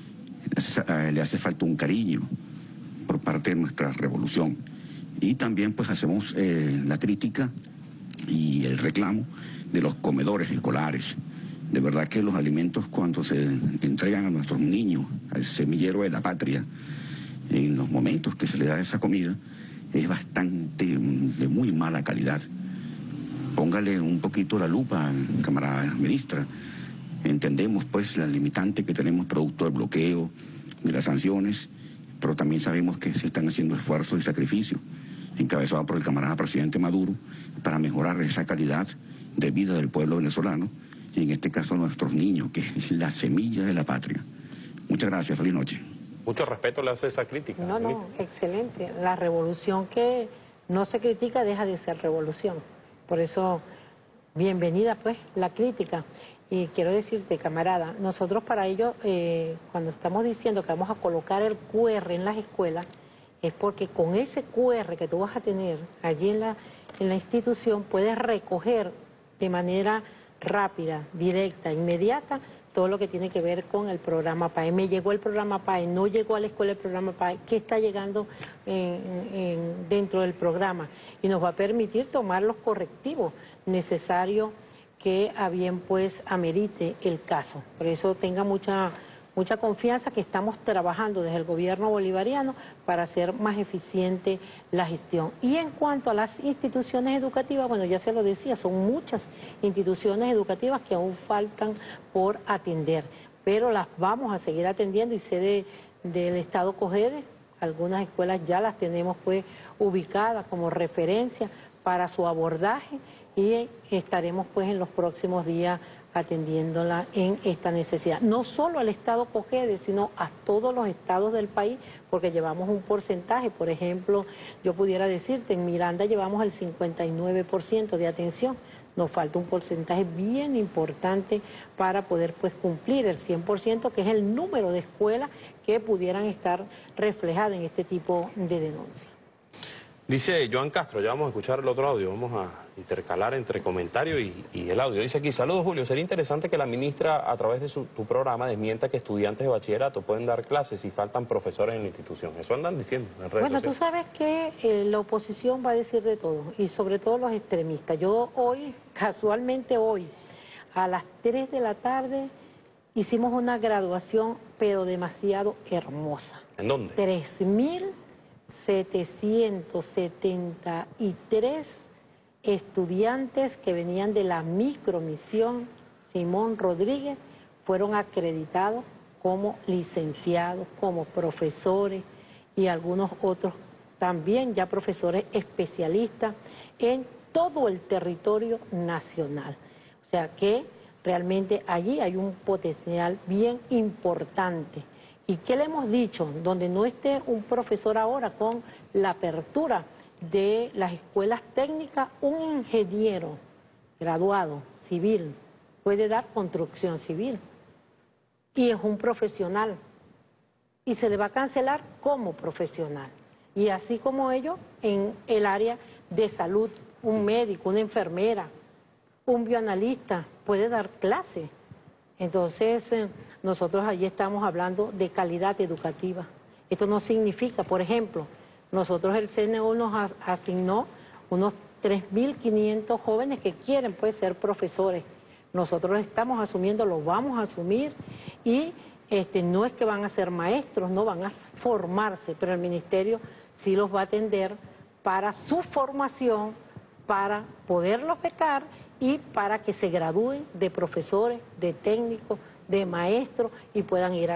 Le hace falta un cariño por parte de nuestra revolución. Y también pues hacemos la crítica y el reclamo de los comedores escolares. De verdad que los alimentos cuando se entregan a nuestros niños, al semillero de la patria, en los momentos que se le da esa comida, es bastante de muy mala calidad. Póngale un poquito la lupa, camarada ministra. Entendemos pues la limitante que tenemos producto del bloqueo, de las sanciones, pero también sabemos que se están haciendo esfuerzos y sacrificios, encabezado por el camarada presidente Maduro, para mejorar esa calidad de vida del pueblo venezolano, y en este caso nuestros niños, que es la semilla de la patria. Muchas gracias, feliz noche. Mucho respeto le hace esa crítica. No, excelente. La revolución que no se critica deja de ser revolución. Por eso, bienvenida pues la crítica. Y quiero decirte, camarada, nosotros para ello, cuando estamos diciendo que vamos a colocar el QR en las escuelas, es porque con ese QR que tú vas a tener allí en la institución, puedes recoger de manera rápida, directa, inmediata, todo lo que tiene que ver con el programa PAE. Me llegó el programa PAE, no llegó a la escuela el programa PAE, ¿qué está llegando dentro del programa? Y nos va a permitir tomar los correctivos necesarios que a bien pues amerite el caso. Por eso tenga mucha confianza que estamos trabajando desde el gobierno bolivariano para hacer más eficiente la gestión. Y en cuanto a las instituciones educativas, bueno, ya se lo decía, son muchas instituciones educativas que aún faltan por atender, pero las vamos a seguir atendiendo y sé del Estado Cojedes, algunas escuelas ya las tenemos pues ubicadas como referencia para su abordaje y estaremos pues en los próximos días atendiéndola en esta necesidad. No solo al Estado Cojedes, sino a todos los estados del país, porque llevamos un porcentaje. Por ejemplo, yo pudiera decirte, en Miranda llevamos el 59% de atención. Nos falta un porcentaje bien importante para poder pues cumplir el 100%, que es el número de escuelas que pudieran estar reflejadas en este tipo de denuncias. Dice Joan Castro, ya vamos a escuchar el otro audio, vamos a intercalar entre comentario y el audio. Dice aquí, saludos Julio, sería interesante que la ministra a través de tu programa desmienta que estudiantes de bachillerato pueden dar clases si faltan profesores en la institución. Eso andan diciendo en redes sociales. Tú sabes que la oposición va a decir de todo, y sobre todo los extremistas. Yo hoy, casualmente hoy, a las 3 de la tarde, hicimos una graduación, pero demasiado hermosa. ¿En dónde? 3.773 estudiantes que venían de la micromisión Simón Rodríguez fueron acreditados como licenciados, como profesores y algunos otros también ya profesores especialistas en todo el territorio nacional. O sea que realmente allí hay un potencial bien importante. ¿Y qué le hemos dicho? Donde no esté un profesor ahora con la apertura de las escuelas técnicas, un ingeniero graduado civil puede dar construcción civil y es un profesional y se le va a cancelar como profesional. Y así como ellos en el área de salud, un médico, una enfermera, un bioanalista puede dar clase. Entonces, nosotros allí estamos hablando de calidad educativa. Esto no significa, por ejemplo, nosotros el CNU nos asignó unos 3.500 jóvenes que quieren pues ser profesores. Nosotros estamos asumiendo, lo vamos a asumir y no es que van a ser maestros, no van a formarse, pero el ministerio sí los va a atender para su formación, para poderlos becar y para que se gradúen de profesores, de técnicos, de maestros y puedan ir a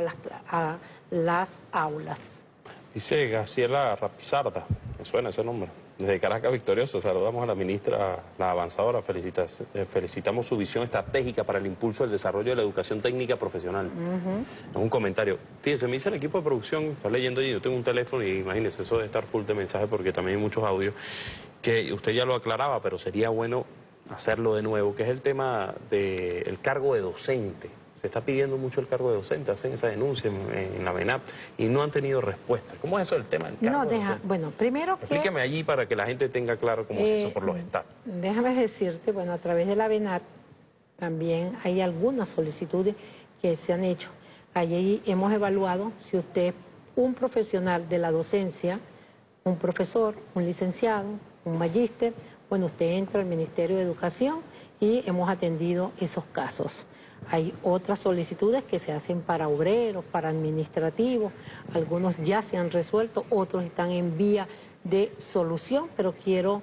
las aulas. Dice Graciela Rapizarda, me suena ese nombre. Desde Caracas Victoriosa saludamos a la ministra, la avanzadora, felicitamos su visión estratégica para el impulso del desarrollo de la educación técnica profesional. Es un comentario. Fíjense, me dice el equipo de producción, está leyendo allí, yo tengo un teléfono y imagínense, eso de estar full de mensajes porque también hay muchos audios, que usted ya lo aclaraba, pero sería bueno hacerlo de nuevo, que es el tema del cargo de docente. Se está pidiendo mucho el cargo de docente, hacen esa denuncia en la MENAP y no han tenido respuesta. ¿Cómo es eso del tema del cargo de docente? Bueno, primero explíqueme allí para que la gente tenga claro cómo es eso por los estados. Déjame decirte, bueno, a través de la MENAP también hay algunas solicitudes que se han hecho. Allí hemos evaluado si usted es un profesional de la docencia, un profesor, un licenciado, un magíster, bueno, usted entra al Ministerio de Educación y hemos atendido esos casos. Hay otras solicitudes que se hacen para obreros, para administrativos, algunos ya se han resuelto, otros están en vía de solución, pero quiero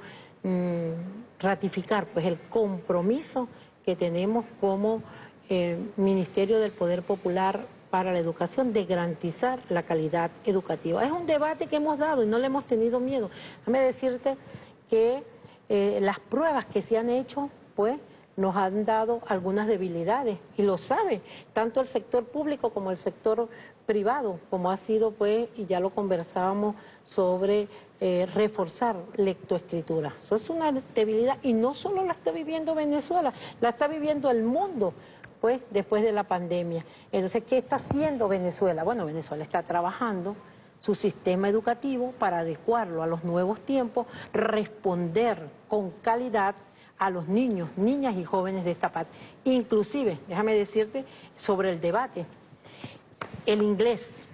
ratificar pues el compromiso que tenemos como Ministerio del Poder Popular para la Educación de garantizar la calidad educativa. Es un debate que hemos dado y no le hemos tenido miedo. Déjame decirte que las pruebas que se han hecho, pues, nos han dado algunas debilidades y lo sabe tanto el sector público como el sector privado, como ha sido pues, y ya lo conversábamos sobre reforzar lectoescritura. Eso es una debilidad y no solo la está viviendo Venezuela, la está viviendo el mundo pues después de la pandemia. Entonces, ¿qué está haciendo Venezuela? Bueno, Venezuela está trabajando su sistema educativo para adecuarlo a los nuevos tiempos, responder con calidad a los niños, niñas y jóvenes de esta parte. Inclusive, déjame decirte sobre el debate, el inglés.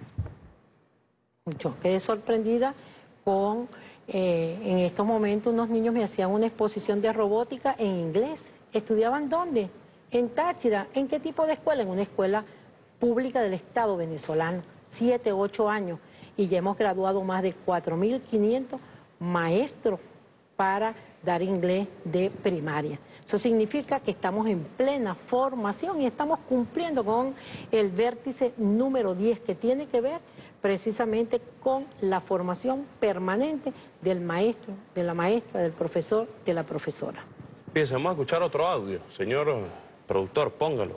Yo quedé sorprendida con, en estos momentos unos niños me hacían una exposición de robótica en inglés. ¿Estudiaban dónde? En Táchira. ¿En qué tipo de escuela? En una escuela pública del Estado venezolano, 7, 8 años. Y ya hemos graduado más de 4.500 maestros para dar inglés de primaria. Eso significa que estamos en plena formación y estamos cumpliendo con el vértice número 10 que tiene que ver precisamente con la formación permanente del maestro, de la maestra, del profesor, de la profesora. Fíjense, vamos a escuchar otro audio. Señor productor, póngalo.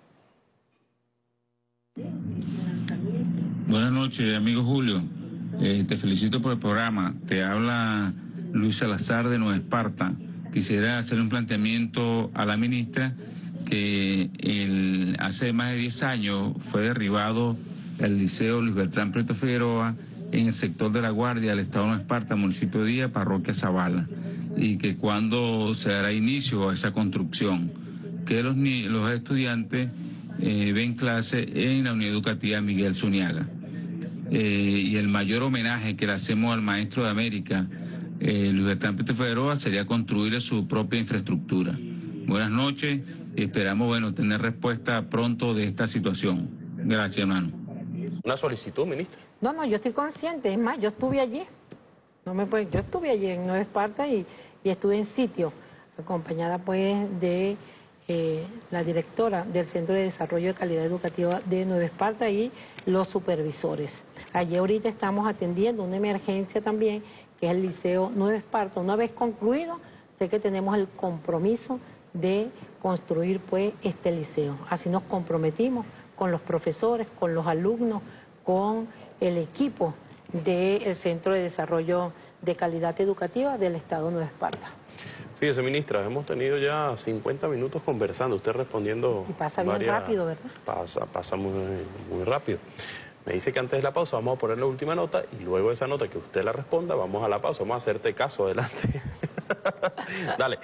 Buenas noches, amigo Julio. Te felicito por el programa. Te habla Luis Salazar de Nueva Esparta. Quisiera hacer un planteamiento a la ministra que hace más de 10 años fue derribado el Liceo Luis Bertrán Prieto Figueroa en el sector de La Guardia, del estado de Nueva Esparta, municipio de Día, parroquia Zavala, y que cuando se dará inicio a esa construcción, que los estudiantes ven clase en la unidad educativa Miguel Zuniaga. Y el mayor homenaje que le hacemos al maestro de América, Luis Bertrán Prieto Figueroa, sería construir su propia infraestructura. Buenas noches y esperamos, bueno, tener respuesta pronto de esta situación. Gracias, hermano. ¿Una solicitud, ministra? No, yo estoy consciente, es más, yo estuve allí. Yo estuve allí en Nueva Esparta y estuve en sitio, acompañada pues de la directora del Centro de Desarrollo de Calidad Educativa de Nueva Esparta y los supervisores. Allí ahorita estamos atendiendo una emergencia también, que es el Liceo Nueva Esparta. Una vez concluido, sé que tenemos el compromiso de construir pues este liceo. Así nos comprometimos con los profesores, con los alumnos, con el equipo del Centro de Desarrollo de Calidad Educativa del Estado de Nueva Esparta. Fíjese, ministra, hemos tenido ya 50 minutos conversando, usted respondiendo. Y pasa bien rápido, ¿verdad? Pasa muy rápido. Me dice que antes de la pausa vamos a poner la última nota y luego de esa nota que usted la responda, vamos a la pausa, vamos a hacerte caso, adelante. Dale.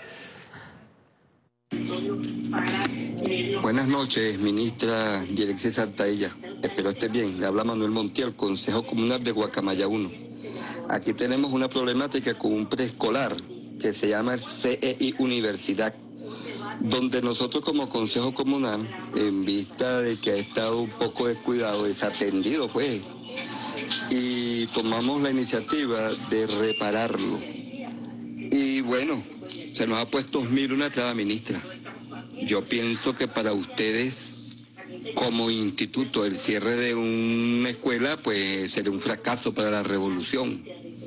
Buenas noches, ministra Yelexia Santaella. Espero esté bien. Le habla Manuel Montiel, Consejo Comunal de Guacamaya 1. Aquí tenemos una problemática con un preescolar que se llama el CEI Universidad, donde nosotros como Consejo Comunal, en vista de que ha estado un poco descuidado, desatendido pues, y tomamos la iniciativa de repararlo. Y bueno, se nos ha puesto 2.000 una traba, ministra. Yo pienso que para ustedes, como instituto, el cierre de una escuela, pues sería un fracaso para la revolución.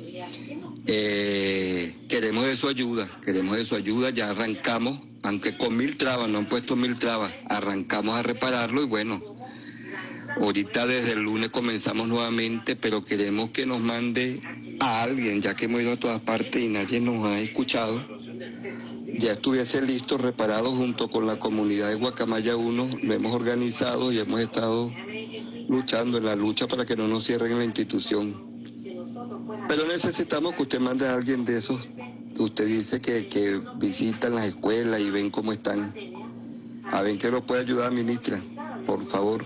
Queremos de su ayuda, ya arrancamos, aunque con 1.000 trabas, no han puesto 1.000 trabas, arrancamos a repararlo y bueno, ahorita desde el lunes comenzamos nuevamente, pero queremos que nos mande a alguien, ya que hemos ido a todas partes y nadie nos ha escuchado, ya estuviese listo, reparado junto con la comunidad de Guacamaya 1, lo hemos organizado y hemos estado luchando en la lucha para que no nos cierren la institución. Pero necesitamos que usted mande a alguien de esos que usted dice que visitan las escuelas y ven cómo están. A ver que nos puede ayudar, ministra, por favor.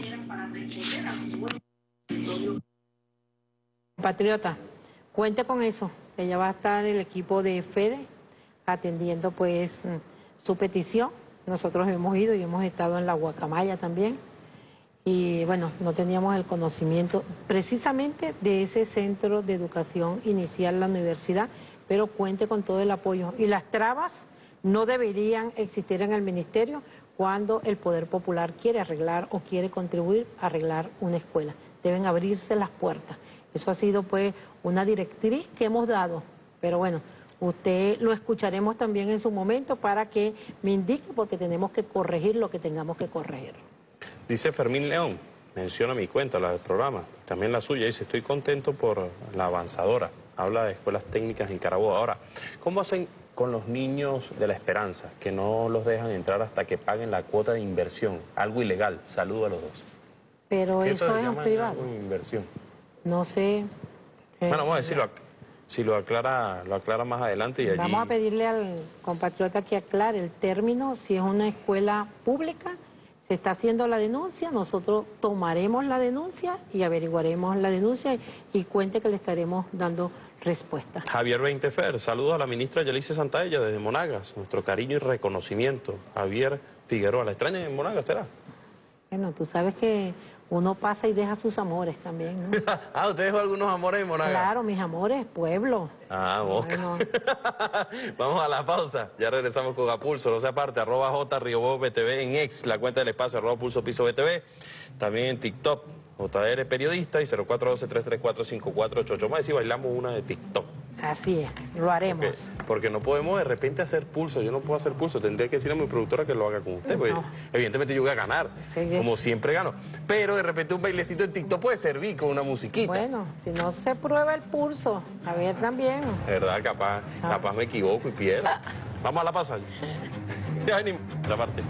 Patriota, cuente con eso, que ya va a estar el equipo de FEDE atendiendo pues su petición. Nosotros hemos ido y hemos estado en la Guacamaya también. Y bueno, no teníamos el conocimiento precisamente de ese centro de educación inicial, la universidad, pero cuente con todo el apoyo. Y las trabas no deberían existir en el ministerio cuando el Poder Popular quiere arreglar o quiere contribuir a arreglar una escuela. Deben abrirse las puertas. Eso ha sido pues una directriz que hemos dado, pero bueno, usted lo escucharemos también en su momento para que me indique, porque tenemos que corregir lo que tengamos que corregir. Dice Fermín León, menciona mi cuenta, la del programa, también la suya, dice, estoy contento por la avanzadora, habla de escuelas técnicas en Carabobo. Ahora, ¿cómo hacen con los niños de La Esperanza, que no los dejan entrar hasta que paguen la cuota de inversión? Algo ilegal, saludo a los dos. Pero eso es privado. Inversión. No sé. Bueno, vamos a decirlo, si lo aclara más adelante y allí... Vamos a pedirle al compatriota que aclare el término, si es una escuela pública. Se está haciendo la denuncia, nosotros tomaremos la denuncia y averiguaremos la denuncia y cuente que le estaremos dando respuesta. Javier Veintefer, saludos a la ministra Yelice Santaella desde Monagas, nuestro cariño y reconocimiento. Javier Figueroa, ¿la extrañan en Monagas, será? Bueno, tú sabes que uno pasa y deja sus amores también, ¿no? Ah, ¿usted dejó algunos amores en Monagas? Claro, mis amores, pueblo. Ah, Mosca. Bueno. Vamos a la pausa, ya regresamos con Apulso, no se aparte, @JRiobobBTV en X, la cuenta del espacio, @PulsoPisoBTV, también en TikTok, JR Periodista y 0412-334-5488. Vamos a decir, bailamos una de TikTok. Así es, lo haremos. Porque no podemos de repente hacer pulso, yo no puedo hacer pulso, tendría que decirle a mi productora que lo haga con usted, porque evidentemente yo voy a ganar, como siempre gano. Pero de repente un bailecito en TikTok puede servir con una musiquita. Bueno, si no se prueba el pulso, a ver también. ¿Verdad? Capaz me equivoco y pierdo. Vamos a la pausa. Ya venimos, esa parte.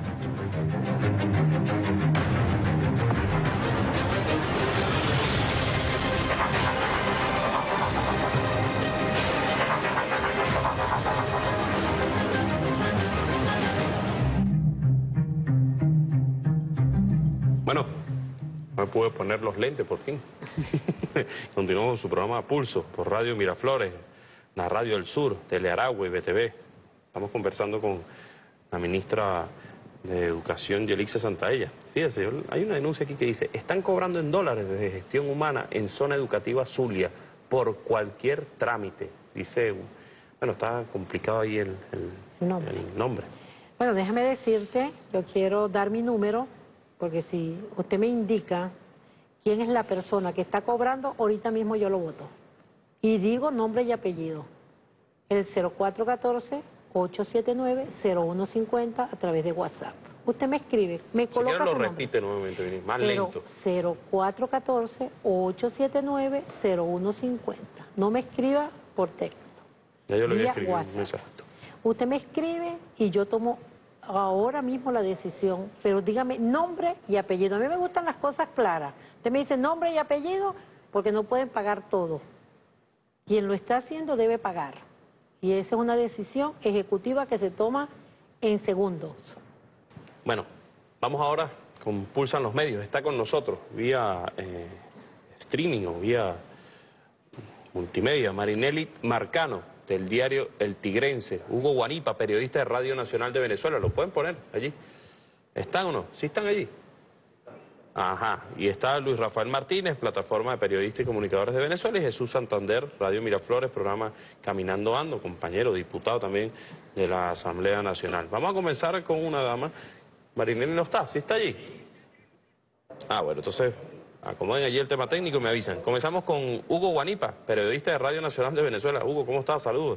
Bueno, me pude poner los lentes por fin. Continuamos con su programa Pulso por Radio Miraflores, la Radio del Sur, Telearagua y BTV. Estamos conversando con la ministra de Educación, Yelice Santaella. Fíjese, hay una denuncia aquí que dice, están cobrando en dólares desde gestión humana en zona educativa Zulia por cualquier trámite. Dice, bueno, está complicado ahí el nombre. Bueno, déjame decirte, yo quiero dar mi número, porque si usted me indica quién es la persona que está cobrando, ahorita mismo yo lo voto. Y digo nombre y apellido. El 0414-879-0150 a través de WhatsApp. Usted me escribe, me coloca su nombre. Lo repite nuevamente, más lento. 0414-879-0150. No me escriba por texto. Ya yo le voy a escribir un mensaje. Usted me escribe y yo tomo ahora mismo la decisión, pero dígame nombre y apellido. A mí me gustan las cosas claras. Usted me dice nombre y apellido porque no pueden pagar todo. Quien lo está haciendo debe pagar. Y esa es una decisión ejecutiva que se toma en segundos. Bueno, vamos ahora con Pulsan los Medios. Está con nosotros vía streaming o vía multimedia Marinelli Marcano, del diario El Tigrense. Hugo Guanipa, periodista de Radio Nacional de Venezuela. ¿Lo pueden poner allí? ¿Están o no? ¿Sí están allí? Ajá, y está Luis Rafael Martínez, plataforma de periodistas y comunicadores de Venezuela, y Jesús Santander, Radio Miraflores, programa Caminando Ando, compañero, diputado también de la Asamblea Nacional. Vamos a comenzar con una dama. Marinelli no está, ¿sí está allí? Ah, bueno, entonces acomoden allí el tema técnico y me avisan. Comenzamos con Hugo Guanipa, periodista de Radio Nacional de Venezuela. Hugo, ¿cómo estás? Saludos.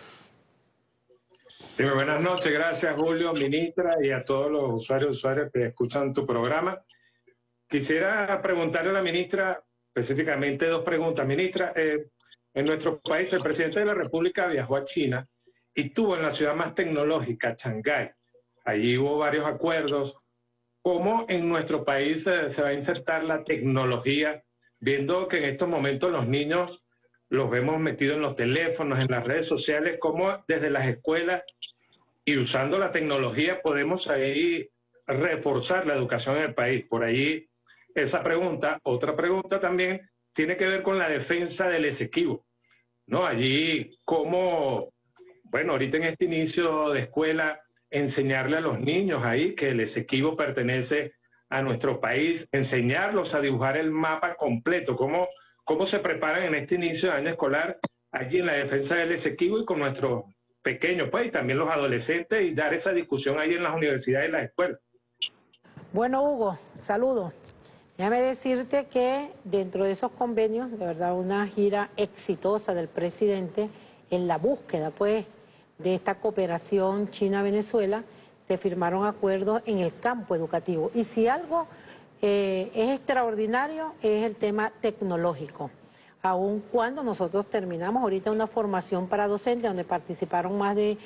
Sí, muy buenas noches. Gracias, Julio, ministra, y a todos los usuarios que escuchan tu programa. Quisiera preguntarle a la ministra específicamente dos preguntas. Ministra, en nuestro país el presidente de la República viajó a China y estuvo en la ciudad más tecnológica, Shanghái. Allí hubo varios acuerdos. ¿Cómo en nuestro país se va a insertar la tecnología, viendo que en estos momentos los niños los vemos metidos en los teléfonos, en las redes sociales? ¿Cómo desde las escuelas y usando la tecnología podemos ahí reforzar la educación en el país? Por ahí esa pregunta. Otra pregunta también tiene que ver con la defensa del Esequibo, ¿no? Allí, cómo, bueno, ahorita en este inicio de escuela, enseñarle a los niños ahí que el Esequibo pertenece a nuestro país, enseñarlos a dibujar el mapa completo, cómo se preparan en este inicio de año escolar allí en la defensa del Esequibo y con nuestros pequeños, pues, y también los adolescentes, y dar esa discusión ahí en las universidades y las escuelas. Bueno, Hugo, saludos. Déjame decirte que dentro de esos convenios, de verdad, una gira exitosa del presidente en la búsqueda, pues, de esta cooperación China-Venezuela, se firmaron acuerdos en el campo educativo. Y si algo es extraordinario, es el tema tecnológico. Aun cuando nosotros terminamos ahorita una formación para docentes, donde participaron más de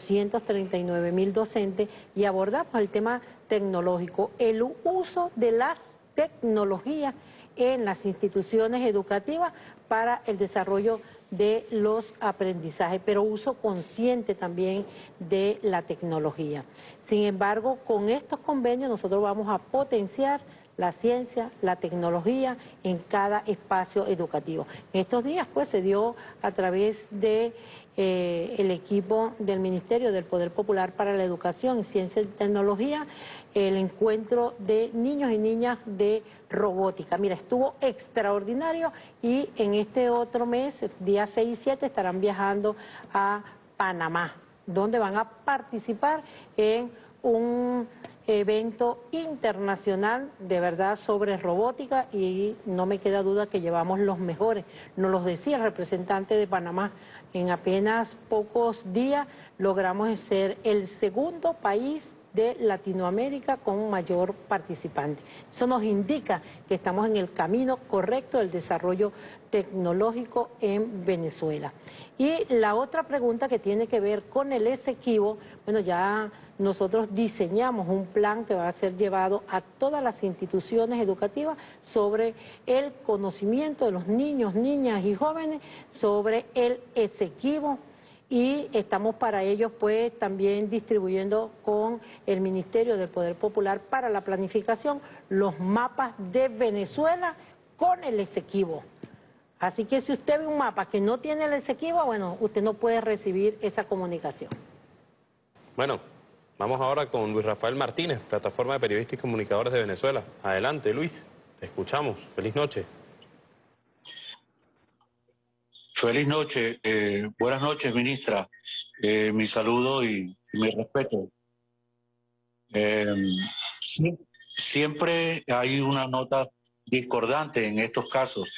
239.000 docentes, y abordamos el tema tecnológico, el uso de las tecnologías en las instituciones educativas para el desarrollo de los aprendizajes, pero uso consciente también de la tecnología. Sin embargo, con estos convenios nosotros vamos a potenciar la ciencia, la tecnología en cada espacio educativo. En estos días, pues, se dio a través de el equipo del Ministerio del Poder Popular para la Educación y Ciencia y Tecnología, el encuentro de niños y niñas de robótica. Mira, estuvo extraordinario, y en este otro mes, días 6 y 7, estarán viajando a Panamá, donde van a participar en un evento internacional de verdad sobre robótica, y no me queda duda que llevamos los mejores. Nos los decía el representante de Panamá. En apenas pocos días logramos ser el segundo país de Latinoamérica con mayor participante. Eso nos indica que estamos en el camino correcto del desarrollo tecnológico en Venezuela. Y la otra pregunta que tiene que ver con el Esequibo, bueno, ya nosotros diseñamos un plan que va a ser llevado a todas las instituciones educativas sobre el conocimiento de los niños, niñas y jóvenes sobre el Esequibo, y estamos para ellos, pues, también distribuyendo con el Ministerio del Poder Popular para la Planificación los mapas de Venezuela con el Esequibo. Así que si usted ve un mapa que no tiene el Esequibo, bueno, usted no puede recibir esa comunicación. Bueno, vamos ahora con Luis Rafael Martínez, plataforma de periodistas y comunicadores de Venezuela. Adelante, Luis, te escuchamos. Feliz noche. Feliz noche, buenas noches, ministra. Mi saludo y mi respeto. Siempre hay una nota discordante en estos casos.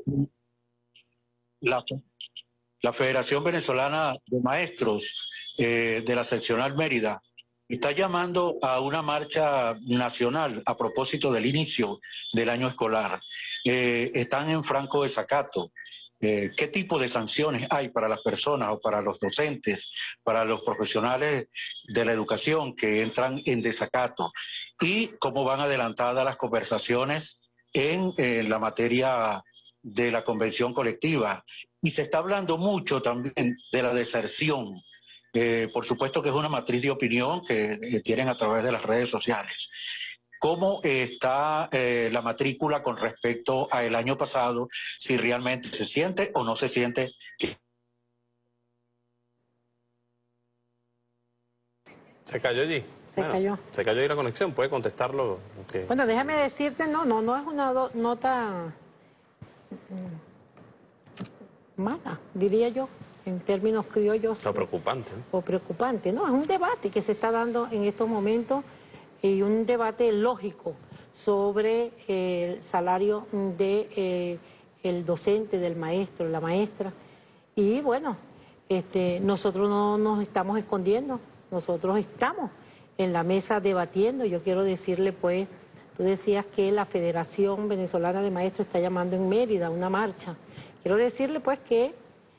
La Federación Venezolana de Maestros de la Seccional Mérida está llamando a una marcha nacional a propósito del inicio del año escolar. Están en franco desacato. ¿Qué tipo de sanciones hay para las personas o para los docentes, para los profesionales de la educación que entran en desacato? ¿Y cómo van adelantadas las conversaciones en la materia de la convención colectiva? Y se está hablando mucho también de la deserción. Por supuesto que es una matriz de opinión que tienen a través de las redes sociales. ¿Cómo está la matrícula con respecto al año pasado? Si realmente se siente o no se siente. ¿Se cayó allí? cayó. Se cayó ahí la conexión, puede contestarlo. Okay. Bueno, déjame decirte, no es una nota mala, diría yo, en términos criollos. Está preocupante, ¿no? O preocupante, no, es un debate que se está dando en estos momentos y un debate lógico sobre el salario de el docente, del maestro, la maestra. Y bueno, nosotros no nos estamos escondiendo, nosotros estamos en la mesa debatiendo. Yo quiero decirle, pues, tú decías que la Federación Venezolana de Maestros está llamando en Mérida una marcha. Quiero decirle, pues, que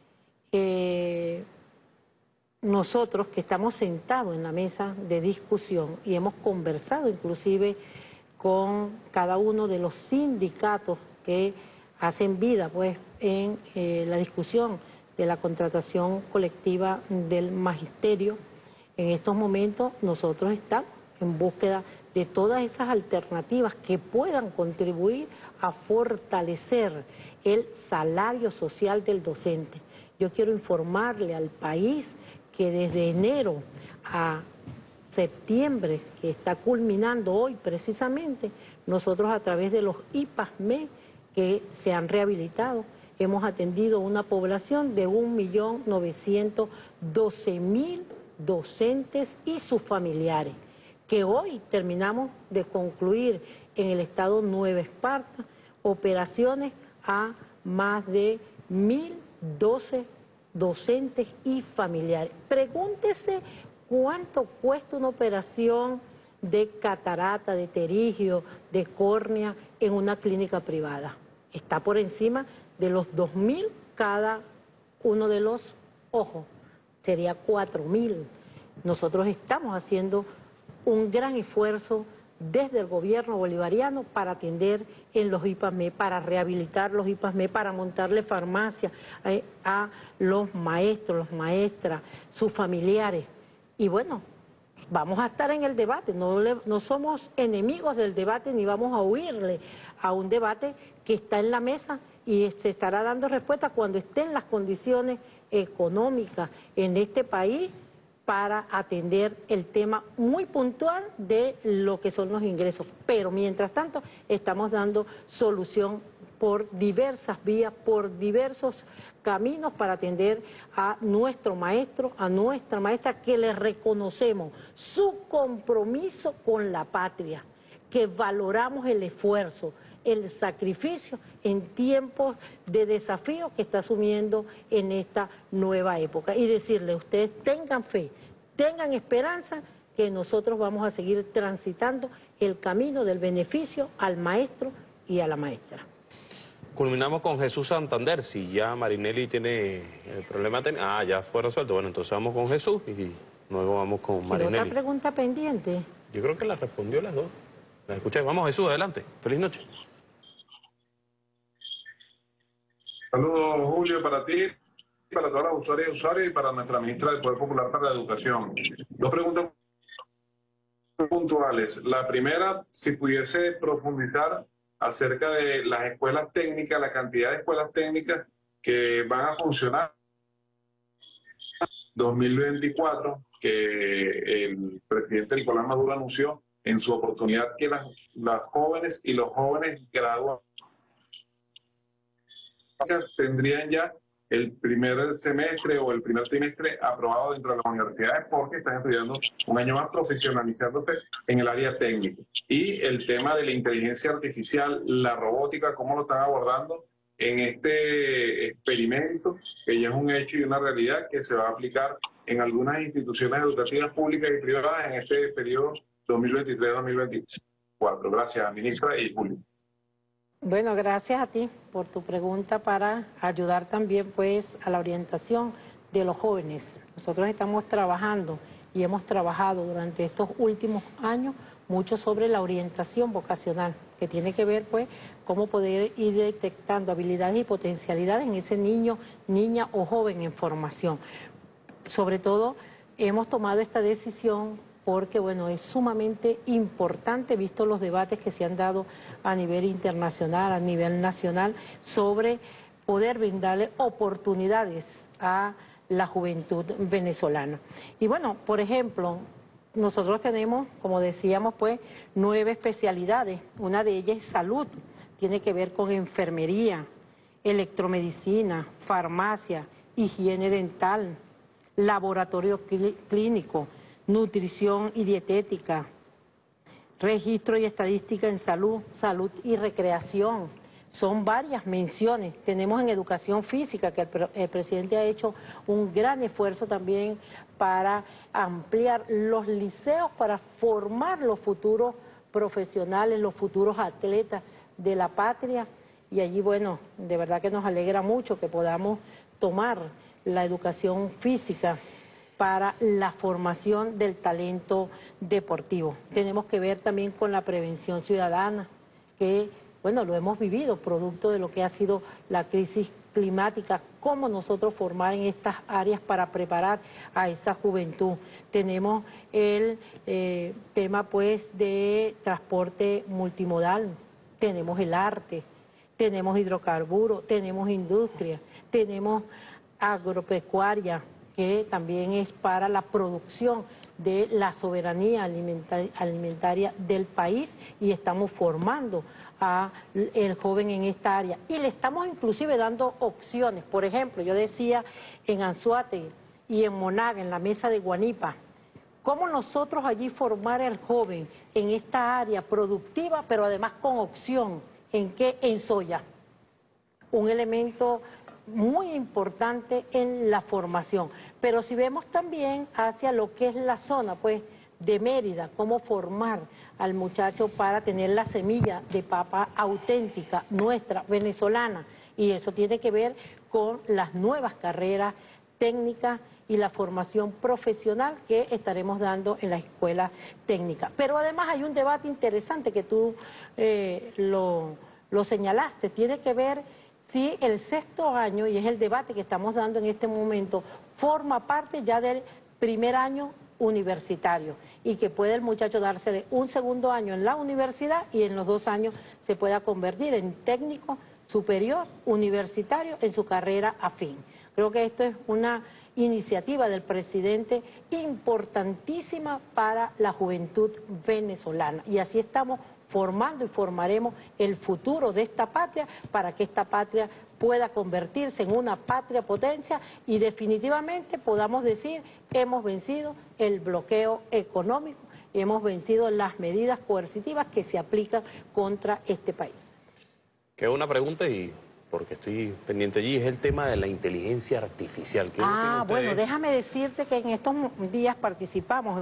nosotros que estamos sentados en la mesa de discusión y hemos conversado inclusive con cada uno de los sindicatos que hacen vida, pues, en la discusión de la contratación colectiva del magisterio. En estos momentos nosotros estamos en búsqueda de todas esas alternativas que puedan contribuir a fortalecer el salario social del docente. Yo quiero informarle al país que desde enero a septiembre, que está culminando hoy precisamente, nosotros a través de los IPASME que se han rehabilitado, hemos atendido una población de 1.912.000 docentes y sus familiares, que hoy terminamos de concluir en el estado Nueva Esparta operaciones a más de 1.012 docentes y familiares. Pregúntese cuánto cuesta una operación de catarata, de pterigio, de córnea en una clínica privada. Está por encima de los 2.000 cada uno de los ojos. Sería 4.000. Nosotros estamos haciendo un gran esfuerzo desde el gobierno bolivariano para atender en los IPASME, para rehabilitar los IPASME, para montarle farmacia a los maestros, las maestras, sus familiares. Y bueno, vamos a estar en el debate, no somos enemigos del debate ni vamos a huirle a un debate que está en la mesa y se estará dando respuesta cuando estén las condiciones económicas en este país para atender el tema muy puntual de lo que son los ingresos. Pero mientras tanto estamos dando solución por diversas vías, por diversos caminos para atender a nuestro maestro, a nuestra maestra, que le reconocemos su compromiso con la patria, que valoramos el esfuerzo, el sacrificio en tiempos de desafío que está asumiendo en esta nueva época. Y decirle, ustedes tengan fe, tengan esperanza, que nosotros vamos a seguir transitando el camino del beneficio al maestro y a la maestra. Culminamos con Jesús Santander. Si ya Marinelli tiene el problema, ya fue resuelto. Bueno, entonces vamos con Jesús y luego vamos con Marinelli. ¿Otra pregunta pendiente? Yo creo que la respondió las dos. ¿La escuché? Vamos, Jesús, adelante. Feliz noche. Saludos, Julio, para ti, para todas las usuarias y usuarios y para nuestra ministra del Poder Popular para la Educación. Dos preguntas puntuales. La primera, si pudiese profundizar acerca de las escuelas técnicas, la cantidad de escuelas técnicas que van a funcionar 2024, que el presidente Nicolás Maduro anunció en su oportunidad que las jóvenes y los jóvenes graduados tendrían ya el primer semestre o el primer trimestre aprobado dentro de las universidades porque están estudiando un año más profesionalizándose en el área técnica. Y el tema de la inteligencia artificial, la robótica, ¿cómo lo están abordando en este experimento que ya es un hecho y una realidad que se va a aplicar en algunas instituciones educativas públicas y privadas en este periodo 2023-2024? Gracias, ministra y Julio. Bueno, gracias a ti por tu pregunta para ayudar también pues a la orientación de los jóvenes. Nosotros estamos trabajando y hemos trabajado durante estos últimos años mucho sobre la orientación vocacional, que tiene que ver pues cómo poder ir detectando habilidades y potencialidades en ese niño, niña o joven en formación. Sobre todo hemos tomado esta decisión porque bueno, es sumamente importante, visto los debates que se han dado a nivel internacional, a nivel nacional, sobre poder brindarle oportunidades a la juventud venezolana. Y bueno, por ejemplo, nosotros tenemos, como decíamos, pues 9 especialidades. Una de ellas es salud, tiene que ver con enfermería, electromedicina, farmacia, higiene dental, laboratorio clínico, nutrición y dietética, registro y estadística en salud, salud y recreación. Son varias menciones. Tenemos en educación física, que el presidente ha hecho un gran esfuerzo también para ampliar los liceos, para formar los futuros profesionales, los futuros atletas de la patria. Y allí, bueno, de verdad que nos alegra mucho que podamos tomar la educación física para la formación del talento deportivo. Tenemos que ver también con la prevención ciudadana, que, bueno, lo hemos vivido, producto de lo que ha sido la crisis climática, cómo nosotros formar en estas áreas para preparar a esa juventud. Tenemos el tema, pues, de transporte multimodal, tenemos el arte, tenemos hidrocarburos, tenemos industria, tenemos agropecuaria, que también es para la producción de la soberanía alimentaria del país, y estamos formando al joven en esta área. Y le estamos inclusive dando opciones. Por ejemplo, yo decía en Anzoátegui y en Monaga, en la mesa de Guanipa, cómo nosotros allí formar al joven en esta área productiva, pero además con opción. ¿En qué? En soya. Un elemento muy importante en la formación. Pero si vemos también hacia lo que es la zona, pues, de Mérida, cómo formar al muchacho para tener la semilla de papa auténtica, nuestra, venezolana. Y eso tiene que ver con las nuevas carreras técnicas y la formación profesional que estaremos dando en la escuela técnica. Pero además hay un debate interesante que tú lo señalaste, tiene que ver si el 6º año, y es el debate que estamos dando en este momento, forma parte ya del primer año universitario, y que puede el muchacho darse de un 2º año en la universidad y en los 2 años se pueda convertir en técnico superior universitario en su carrera afín. Creo que esto es una iniciativa del presidente importantísima para la juventud venezolana, y así estamos formando y formaremos el futuro de esta patria para que esta patria pueda convertirse en una patria potencia y definitivamente podamos decir que hemos vencido el bloqueo económico y hemos vencido las medidas coercitivas que se aplican contra este país. Que una pregunta, y porque estoy pendiente allí, es el tema de la inteligencia artificial. Bueno, déjame decirte que en estos días participamos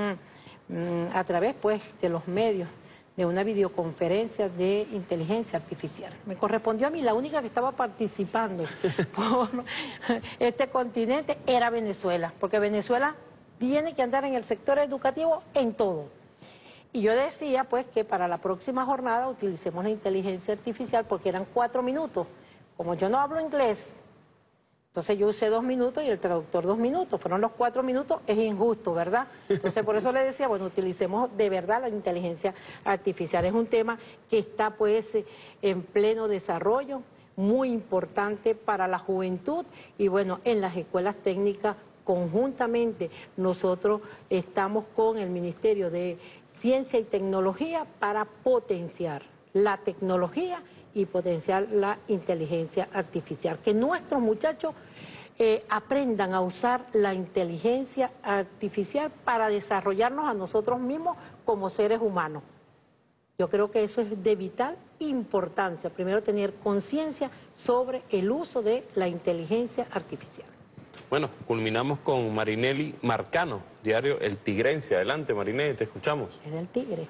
a través, pues, de los medios, de una videoconferencia de inteligencia artificial. Me correspondió a mí, la única que estaba participando por este continente era Venezuela, porque Venezuela tiene que andar en el sector educativo en todo. Y yo decía, pues, que para la próxima jornada utilicemos la inteligencia artificial, porque eran 4 minutos. Como yo no hablo inglés, entonces yo usé 2 minutos y el traductor 2 minutos. Fueron los 4 minutos, es injusto, ¿verdad? Entonces por eso le decía, bueno, utilicemos de verdad la inteligencia artificial. Es un tema que está, pues, en pleno desarrollo, muy importante para la juventud, y bueno, en las escuelas técnicas conjuntamente nosotros estamos con el Ministerio de Ciencia y Tecnología para potenciar la tecnología y potenciar la inteligencia artificial. Que nuestros muchachos aprendan a usar la inteligencia artificial para desarrollarnos a nosotros mismos como seres humanos. Yo creo que eso es de vital importancia. Primero, tener conciencia sobre el uso de la inteligencia artificial. Bueno, culminamos con Marinelli Marcano, diario El Tigrense. Adelante, Marinelli, te escuchamos. Es del Tigre.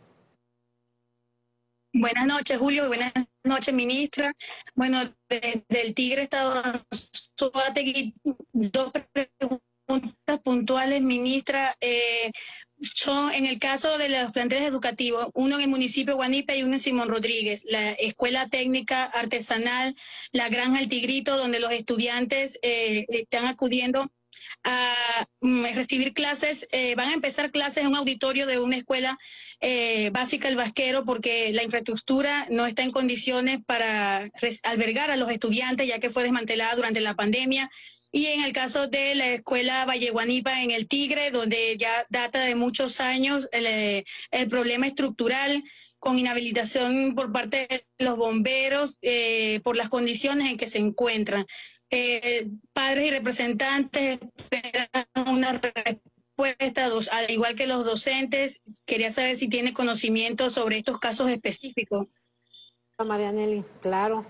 Buenas noches, Julio, y buenas noches, ministra. Bueno, desde el Tigre, Estado Anzoátegui, 2 preguntas puntuales, ministra. Son, en el caso de los planteles educativos, uno en el municipio de Guanipa y uno en Simón Rodríguez, la Escuela Técnica Artesanal, la Granja El Tigrito, donde los estudiantes están acudiendo a recibir clases, van a empezar clases en un auditorio de una escuela básica El Vasquero, porque la infraestructura no está en condiciones para albergar a los estudiantes, ya que fue desmantelada durante la pandemia. Y en el caso de la escuela Valle Guanipa en el Tigre, donde ya data de muchos años el problema estructural con inhabilitación por parte de los bomberos por las condiciones en que se encuentran. Padres y representantes esperan una respuesta, al igual que los docentes. Quería saber si tiene conocimiento sobre estos casos específicos. Marianely, claro.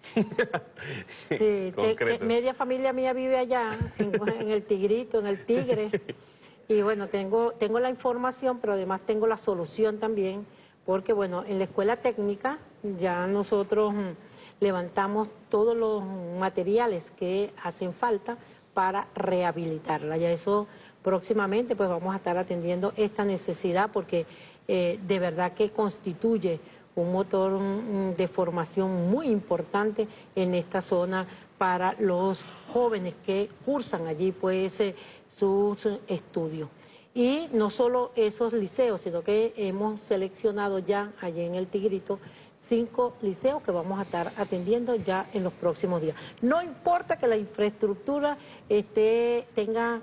Sí, media familia mía vive allá, en el Tigrito, en el Tigre. Y bueno, tengo la información, pero además tengo la solución también, porque bueno, en la escuela técnica ya nosotros levantamos todos los materiales que hacen falta para rehabilitarla. Ya eso próximamente pues vamos a estar atendiendo esta necesidad, porque de verdad que constituye un motor de formación muy importante en esta zona para los jóvenes que cursan allí pues sus estudios. Y no solo esos liceos, sino que hemos seleccionado ya allí en el Tigrito 5 liceos que vamos a estar atendiendo ya en los próximos días. No importa que la infraestructura tenga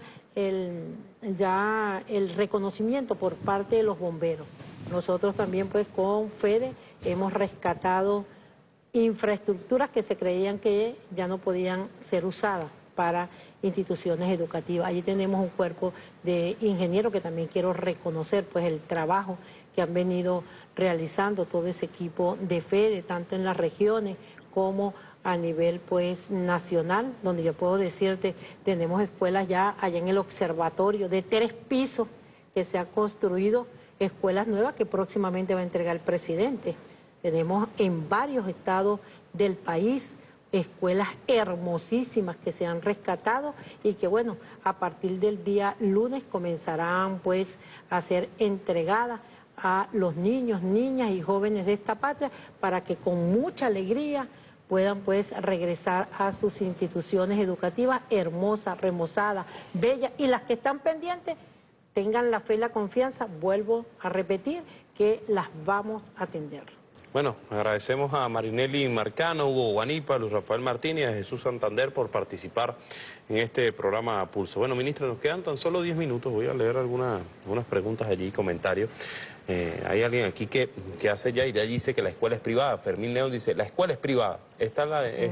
ya el reconocimiento por parte de los bomberos. Nosotros también pues con FEDE hemos rescatado infraestructuras que se creían que ya no podían ser usadas para instituciones educativas. Allí tenemos un cuerpo de ingenieros que también quiero reconocer pues el trabajo que han venido realizando todo ese equipo de FEDE, tanto en las regiones como a nivel pues nacional, donde yo puedo decirte, tenemos escuelas ya allá en el observatorio de 3 pisos que se ha construido, escuelas nuevas que próximamente va a entregar el presidente. Tenemos en varios estados del país escuelas hermosísimas que se han rescatado y que bueno, a partir del día lunes comenzarán pues a ser entregadas a los niños, niñas y jóvenes de esta patria para que con mucha alegría puedan pues regresar a sus instituciones educativas hermosas, remozadas, bellas, y las que están pendientes tengan la fe y la confianza, vuelvo a repetir, que las vamos a atender. Bueno, agradecemos a Marianely Marcano, Hugo Guanipa, Luis Rafael Martínez y a Jesús Santander por participar en este programa Pulso. Bueno, ministra, nos quedan tan solo 10 minutos, voy a leer algunas preguntas allí, comentarios. Hay alguien aquí que hace ya y de allí dice que la escuela es privada. Fermín León dice, la escuela es privada. Está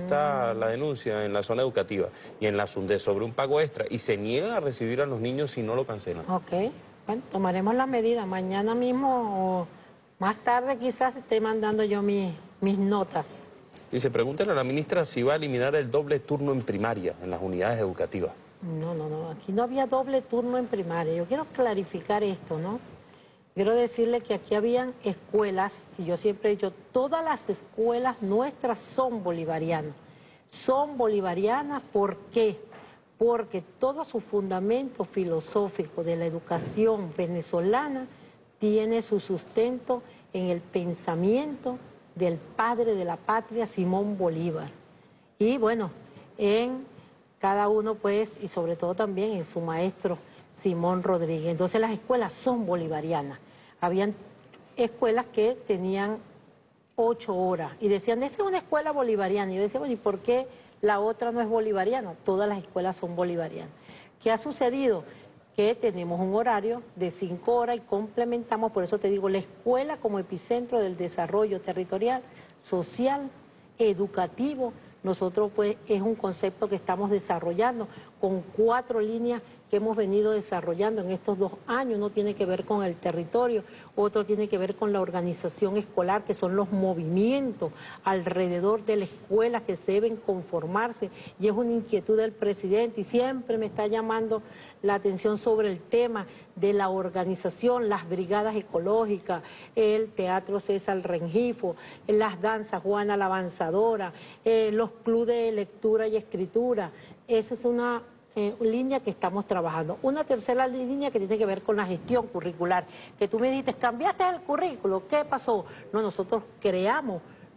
la denuncia en la zona educativa y en la SUNDE sobre un pago extra y se niegan a recibir a los niños si no lo cancelan. Ok, bueno, tomaremos las medidas. Mañana mismo o más tarde quizás esté mandando yo mis notas. Dice, pregúntale a la ministra si va a eliminar el doble turno en primaria en las unidades educativas. No, aquí no había doble turno en primaria. Yo quiero clarificar esto, ¿no? Quiero decirle que aquí habían escuelas, y yo siempre he dicho, todas las escuelas nuestras son bolivarianas. Son bolivarianas, ¿por qué? Porque todo su fundamento filosófico de la educación venezolana tiene su sustento en el pensamiento del padre de la patria, Simón Bolívar. Y bueno, en cada uno pues, y sobre todo también en su maestro Simón Rodríguez. Entonces las escuelas son bolivarianas. Habían escuelas que tenían 8 horas y decían, esa es una escuela bolivariana. Y yo decía, bueno, ¿y por qué la otra no es bolivariana? Todas las escuelas son bolivarianas. ¿Qué ha sucedido? Que tenemos un horario de 5 horas y complementamos, por eso te digo, la escuela como epicentro del desarrollo territorial, social, educativo. Nosotros pues es un concepto que estamos desarrollando con 4 líneas que hemos venido desarrollando en estos 2 años. Uno tiene que ver con el territorio, otro tiene que ver con la organización escolar, que son los movimientos alrededor de la escuela que se deben conformarse, y es una inquietud del presidente y siempre me está llamando la atención sobre el tema de la organización, las brigadas ecológicas, el Teatro César Rengifo, las danzas Juana la Avanzadora, los clubes de lectura y escritura. Esa es una línea que estamos trabajando. Una tercera línea que tiene que ver con la gestión curricular, que tú me dijiste, cambiaste el currículo, ¿qué pasó? No, nosotros creamos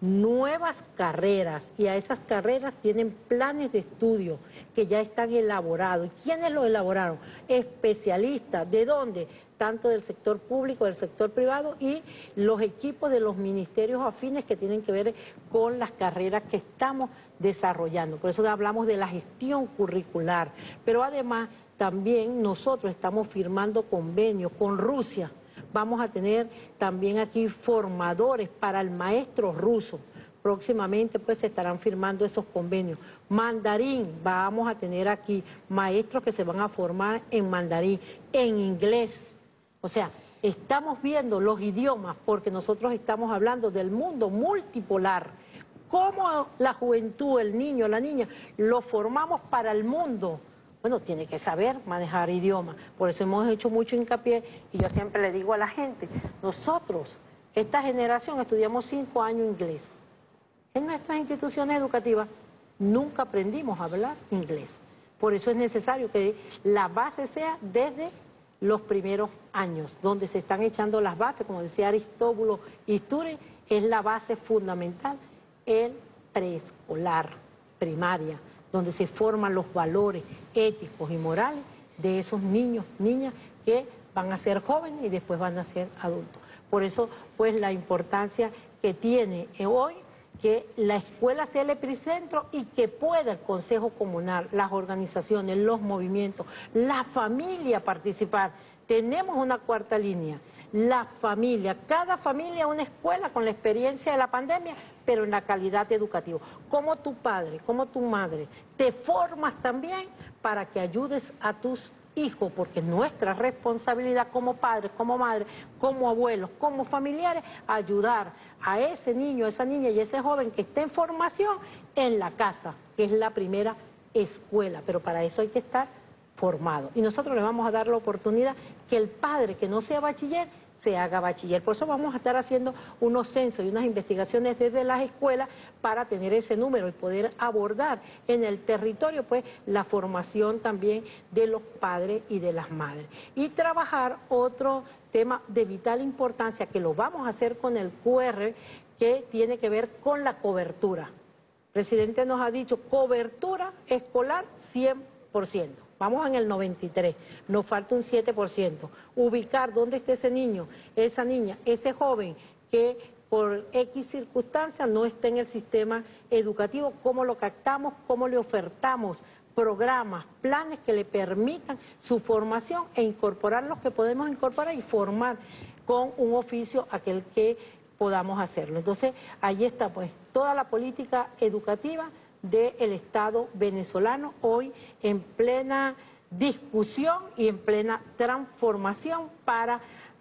nuevas carreras, y a esas carreras tienen planes de estudio que ya están elaborados. ¿Y quiénes lo elaboraron? Especialistas. ¿De dónde? Tanto del sector público, del sector privado, y los equipos de los ministerios afines que tienen que ver con las carreras que estamos desarrollando. Por eso hablamos de la gestión curricular. Pero además también nosotros estamos firmando convenios con Rusia. Vamos a tener también aquí formadores para el maestro ruso. Próximamente pues se estarán firmando esos convenios. Mandarín, vamos a tener aquí maestros que se van a formar en mandarín, en inglés. O sea, estamos viendo los idiomas porque nosotros estamos hablando del mundo multipolar. ¿Cómo la juventud, el niño, la niña, lo formamos para el mundo? Bueno, tiene que saber manejar idiomas. Por eso hemos hecho mucho hincapié, y yo siempre le digo a la gente, nosotros, esta generación, estudiamos 5 años inglés. En nuestras instituciones educativas nunca aprendimos a hablar inglés. Por eso es necesario que la base sea desde los primeros años, donde se están echando las bases, como decía Aristóbulo Istúriz, es la base fundamental, el preescolar, primaria, donde se forman los valores éticos y morales de esos niños, niñas que van a ser jóvenes y después van a ser adultos. Por eso, pues, la importancia que tiene hoy que la escuela sea el epicentro y que pueda el Consejo Comunal, las organizaciones, los movimientos, la familia participar. Tenemos una cuarta línea, la familia, cada familia una escuela con la experiencia de la pandemia, pero en la calidad educativa. Como tu padre, como tu madre, te formas también para que ayudes a tus hijos, porque nuestra responsabilidad como padres, como madres, como abuelos, como familiares, ayudar a ese niño, esa niña y ese joven que esté en formación en la casa, que es la primera escuela, pero para eso hay que estar formado. Y nosotros le vamos a dar la oportunidad que el padre que no sea bachiller se haga bachiller. Por eso vamos a estar haciendo unos censos y unas investigaciones desde las escuelas para tener ese número y poder abordar en el territorio pues la formación también de los padres y de las madres. Y trabajar otro tema de vital importancia que lo vamos a hacer con el QR, que tiene que ver con la cobertura. El presidente nos ha dicho cobertura escolar 100%. Vamos en el 93, nos falta un 7%. Ubicar dónde está ese niño, esa niña, ese joven que por X circunstancias no está en el sistema educativo, cómo lo captamos, cómo le ofertamos programas, planes que le permitan su formación e incorporar los que podemos incorporar y formar con un oficio aquel que podamos hacerlo. Entonces, ahí está pues toda la política educativa del Estado venezolano, hoy en plena discusión y en plena transformación para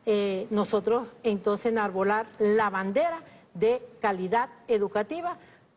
nosotros entonces enarbolar la bandera de calidad educativa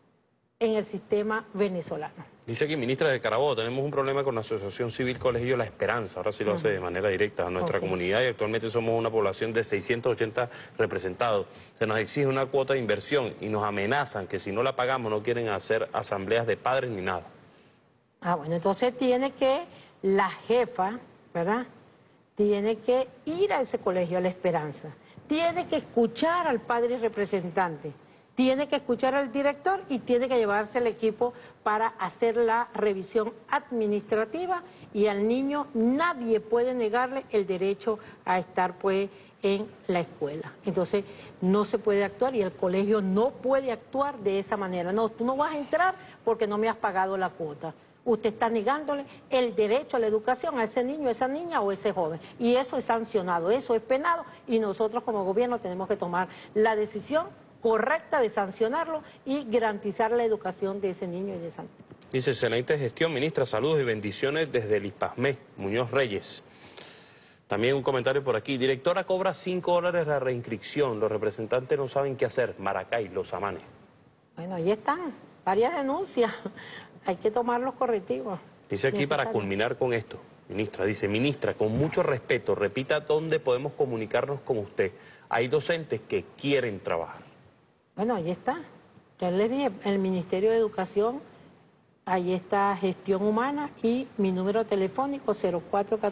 en el sistema venezolano. Dice aquí, ministra de Carabobo, tenemos un problema con la Asociación Civil Colegio La Esperanza, ahora sí lo hace de manera directa a nuestra comunidad, y actualmente somos una población de 680 representados. Se nos exige una cuota de inversión y nos amenazan que si no la pagamos no quieren hacer asambleas de padres ni nada. Ah, bueno, entonces tiene que la jefa, ¿verdad? Tiene que ir a ese colegio, a La Esperanza, tiene que escuchar al padre representante, tiene que escuchar al director y tiene que llevarse el equipo para hacer la revisión administrativa, y al niño nadie puede negarle el derecho a estar pues en la escuela. Entonces no se puede actuar y el colegio no puede actuar de esa manera. No, tú no vas a entrar porque no me has pagado la cuota. Usted está negándole el derecho a la educación a ese niño, a esa niña o ese joven. Y eso es sancionado, eso es penado, y nosotros como gobierno tenemos que tomar la decisión correcta de sancionarlo y garantizar la educación de ese niño y de esa niña. Dice, excelente gestión, ministra, saludos y bendiciones desde el IPASME, Muñoz Reyes. También un comentario por aquí, directora cobra $5 la reinscripción, los representantes no saben qué hacer, Maracay, Los Amanes. Bueno, ahí están, varias denuncias, hay que tomar los correctivos. Dice aquí para culminar con esto, ministra, dice, ministra, con mucho respeto, repita dónde podemos comunicarnos con usted. Hay docentes que quieren trabajar. Bueno, ahí está. Ya les dije, el Ministerio de Educación, ahí está Gestión Humana y mi número telefónico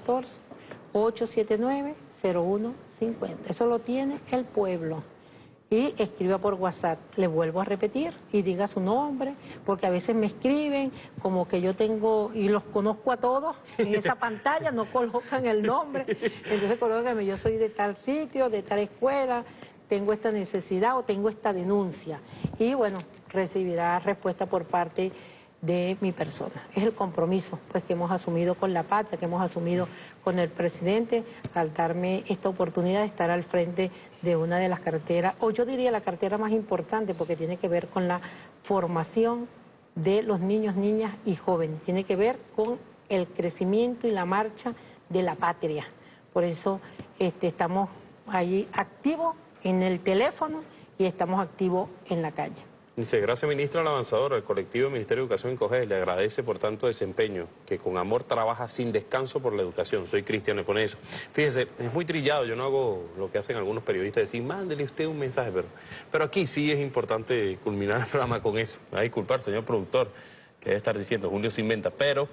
0414-879-0150. Eso lo tiene el pueblo. y escriba por WhatsApp. Le vuelvo a repetir y diga su nombre, porque a veces me escriben como que yo tengo, y los conozco a todos, en esa pantalla no colocan el nombre, entonces colocan, yo soy de tal sitio, de tal escuela, tengo esta necesidad o tengo esta denuncia. Y bueno, recibirá respuesta por parte de mi persona. Es el compromiso pues que hemos asumido con la patria, que hemos asumido con el presidente al darme esta oportunidad de estar al frente de una de las carteras, o yo diría la cartera más importante, porque tiene que ver con la formación de los niños, niñas y jóvenes, tiene que ver con el crecimiento y la marcha de la patria. Por eso estamos allí activos en el teléfono y estamos activos en la calle. Dice, gracias ministra al avanzador, el colectivo del Ministerio de Educación en COGES le agradece por tanto desempeño, que con amor trabaja sin descanso por la educación. Soy Cristian, le pone eso. Fíjese, es muy trillado, yo no hago lo que hacen algunos periodistas, decir, mándele usted un mensaje, pero aquí sí es importante culminar el programa con eso. Me va a disculpar, señor productor, que debe estar diciendo, Julio se inventa, pero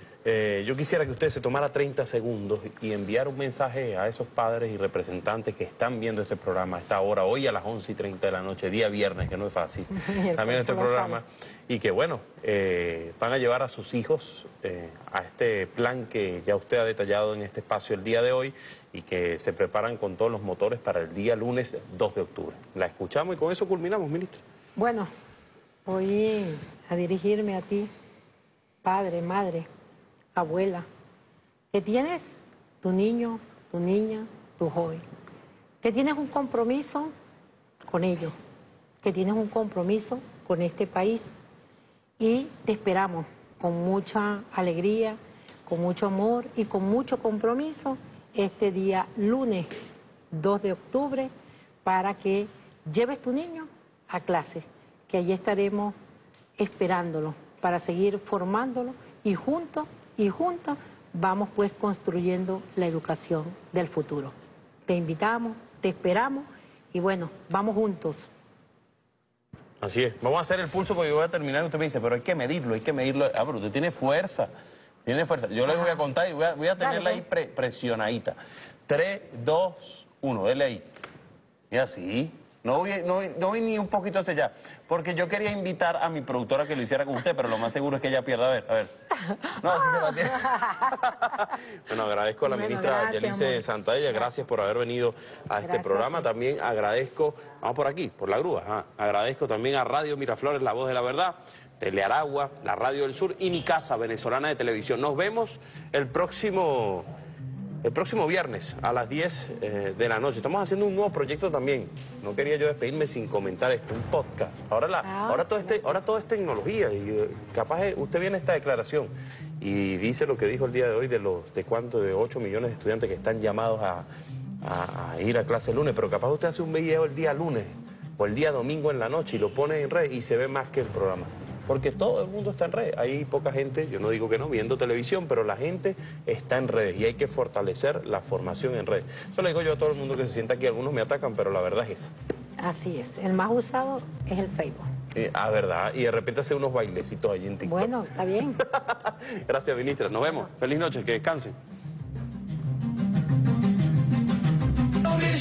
yo quisiera que usted se tomara 30 segundos y enviara un mensaje a esos padres y representantes que están viendo este programa a esta hora, hoy a las 11:30 de la noche, día viernes, que no es fácil, también este programa, y que bueno, van a llevar a sus hijos a este plan que ya usted ha detallado en este espacio el día de hoy y que se preparan con todos los motores para el día lunes 2 de octubre. La escuchamos y con eso culminamos, ministra. Bueno, voy a dirigirme a ti, padre, madre, abuela, que tienes tu niño, tu niña, tu joven, que tienes un compromiso con ellos, que tienes un compromiso con este país y te esperamos con mucha alegría, con mucho amor y con mucho compromiso este día lunes 2 de octubre para que lleves tu niño a clase, que allí estaremos esperándolo para seguir formándolo y juntos vamos pues construyendo la educación del futuro. Te invitamos, te esperamos y bueno, vamos juntos. Así es. Vamos a hacer el pulso porque yo voy a terminar y usted me dice, pero hay que medirlo, hay que medirlo. Ah, pero usted tiene fuerza, tiene fuerza. Yo les voy a contar y voy a tenerla ahí presionadita. 3, 2, 1, dele ahí. Y así. No voy ni un poquito hacia allá, porque yo quería invitar a mi productora que lo hiciera con usted, pero lo más seguro es que ella pierda. A ver. No, así se mantiene. Bueno, agradezco a la ministra Yelice Santaella, gracias por haber venido a este programa. También agradezco, vamos por aquí, por la grúa, agradezco también a Radio Miraflores, La Voz de la Verdad, Telearagua, la Radio del Sur y Mi Casa Venezolana de Televisión. Nos vemos el próximo viernes a las 10 de la noche. Estamos haciendo un nuevo proyecto también. No quería yo despedirme sin comentar esto, un podcast. Ahora todo es tecnología y capaz usted viene a esta declaración y dice lo que dijo el día de hoy de 8 millones de estudiantes que están llamados a ir a clase el lunes, pero capaz usted hace un video el día lunes o el día domingo en la noche y lo pone en red y se ve más que el programa. Porque todo el mundo está en redes. Hay poca gente, yo no digo que no, viendo televisión, pero la gente está en redes y hay que fortalecer la formación en redes. Eso le digo yo a todo el mundo que se sienta aquí. Algunos me atacan, pero la verdad es esa. Así es. El más usado es el Facebook. Verdad. Y de repente hace unos bailecitos allí en TikTok. Bueno, está bien. Gracias, ministra. Nos vemos. Feliz noche. Que descansen.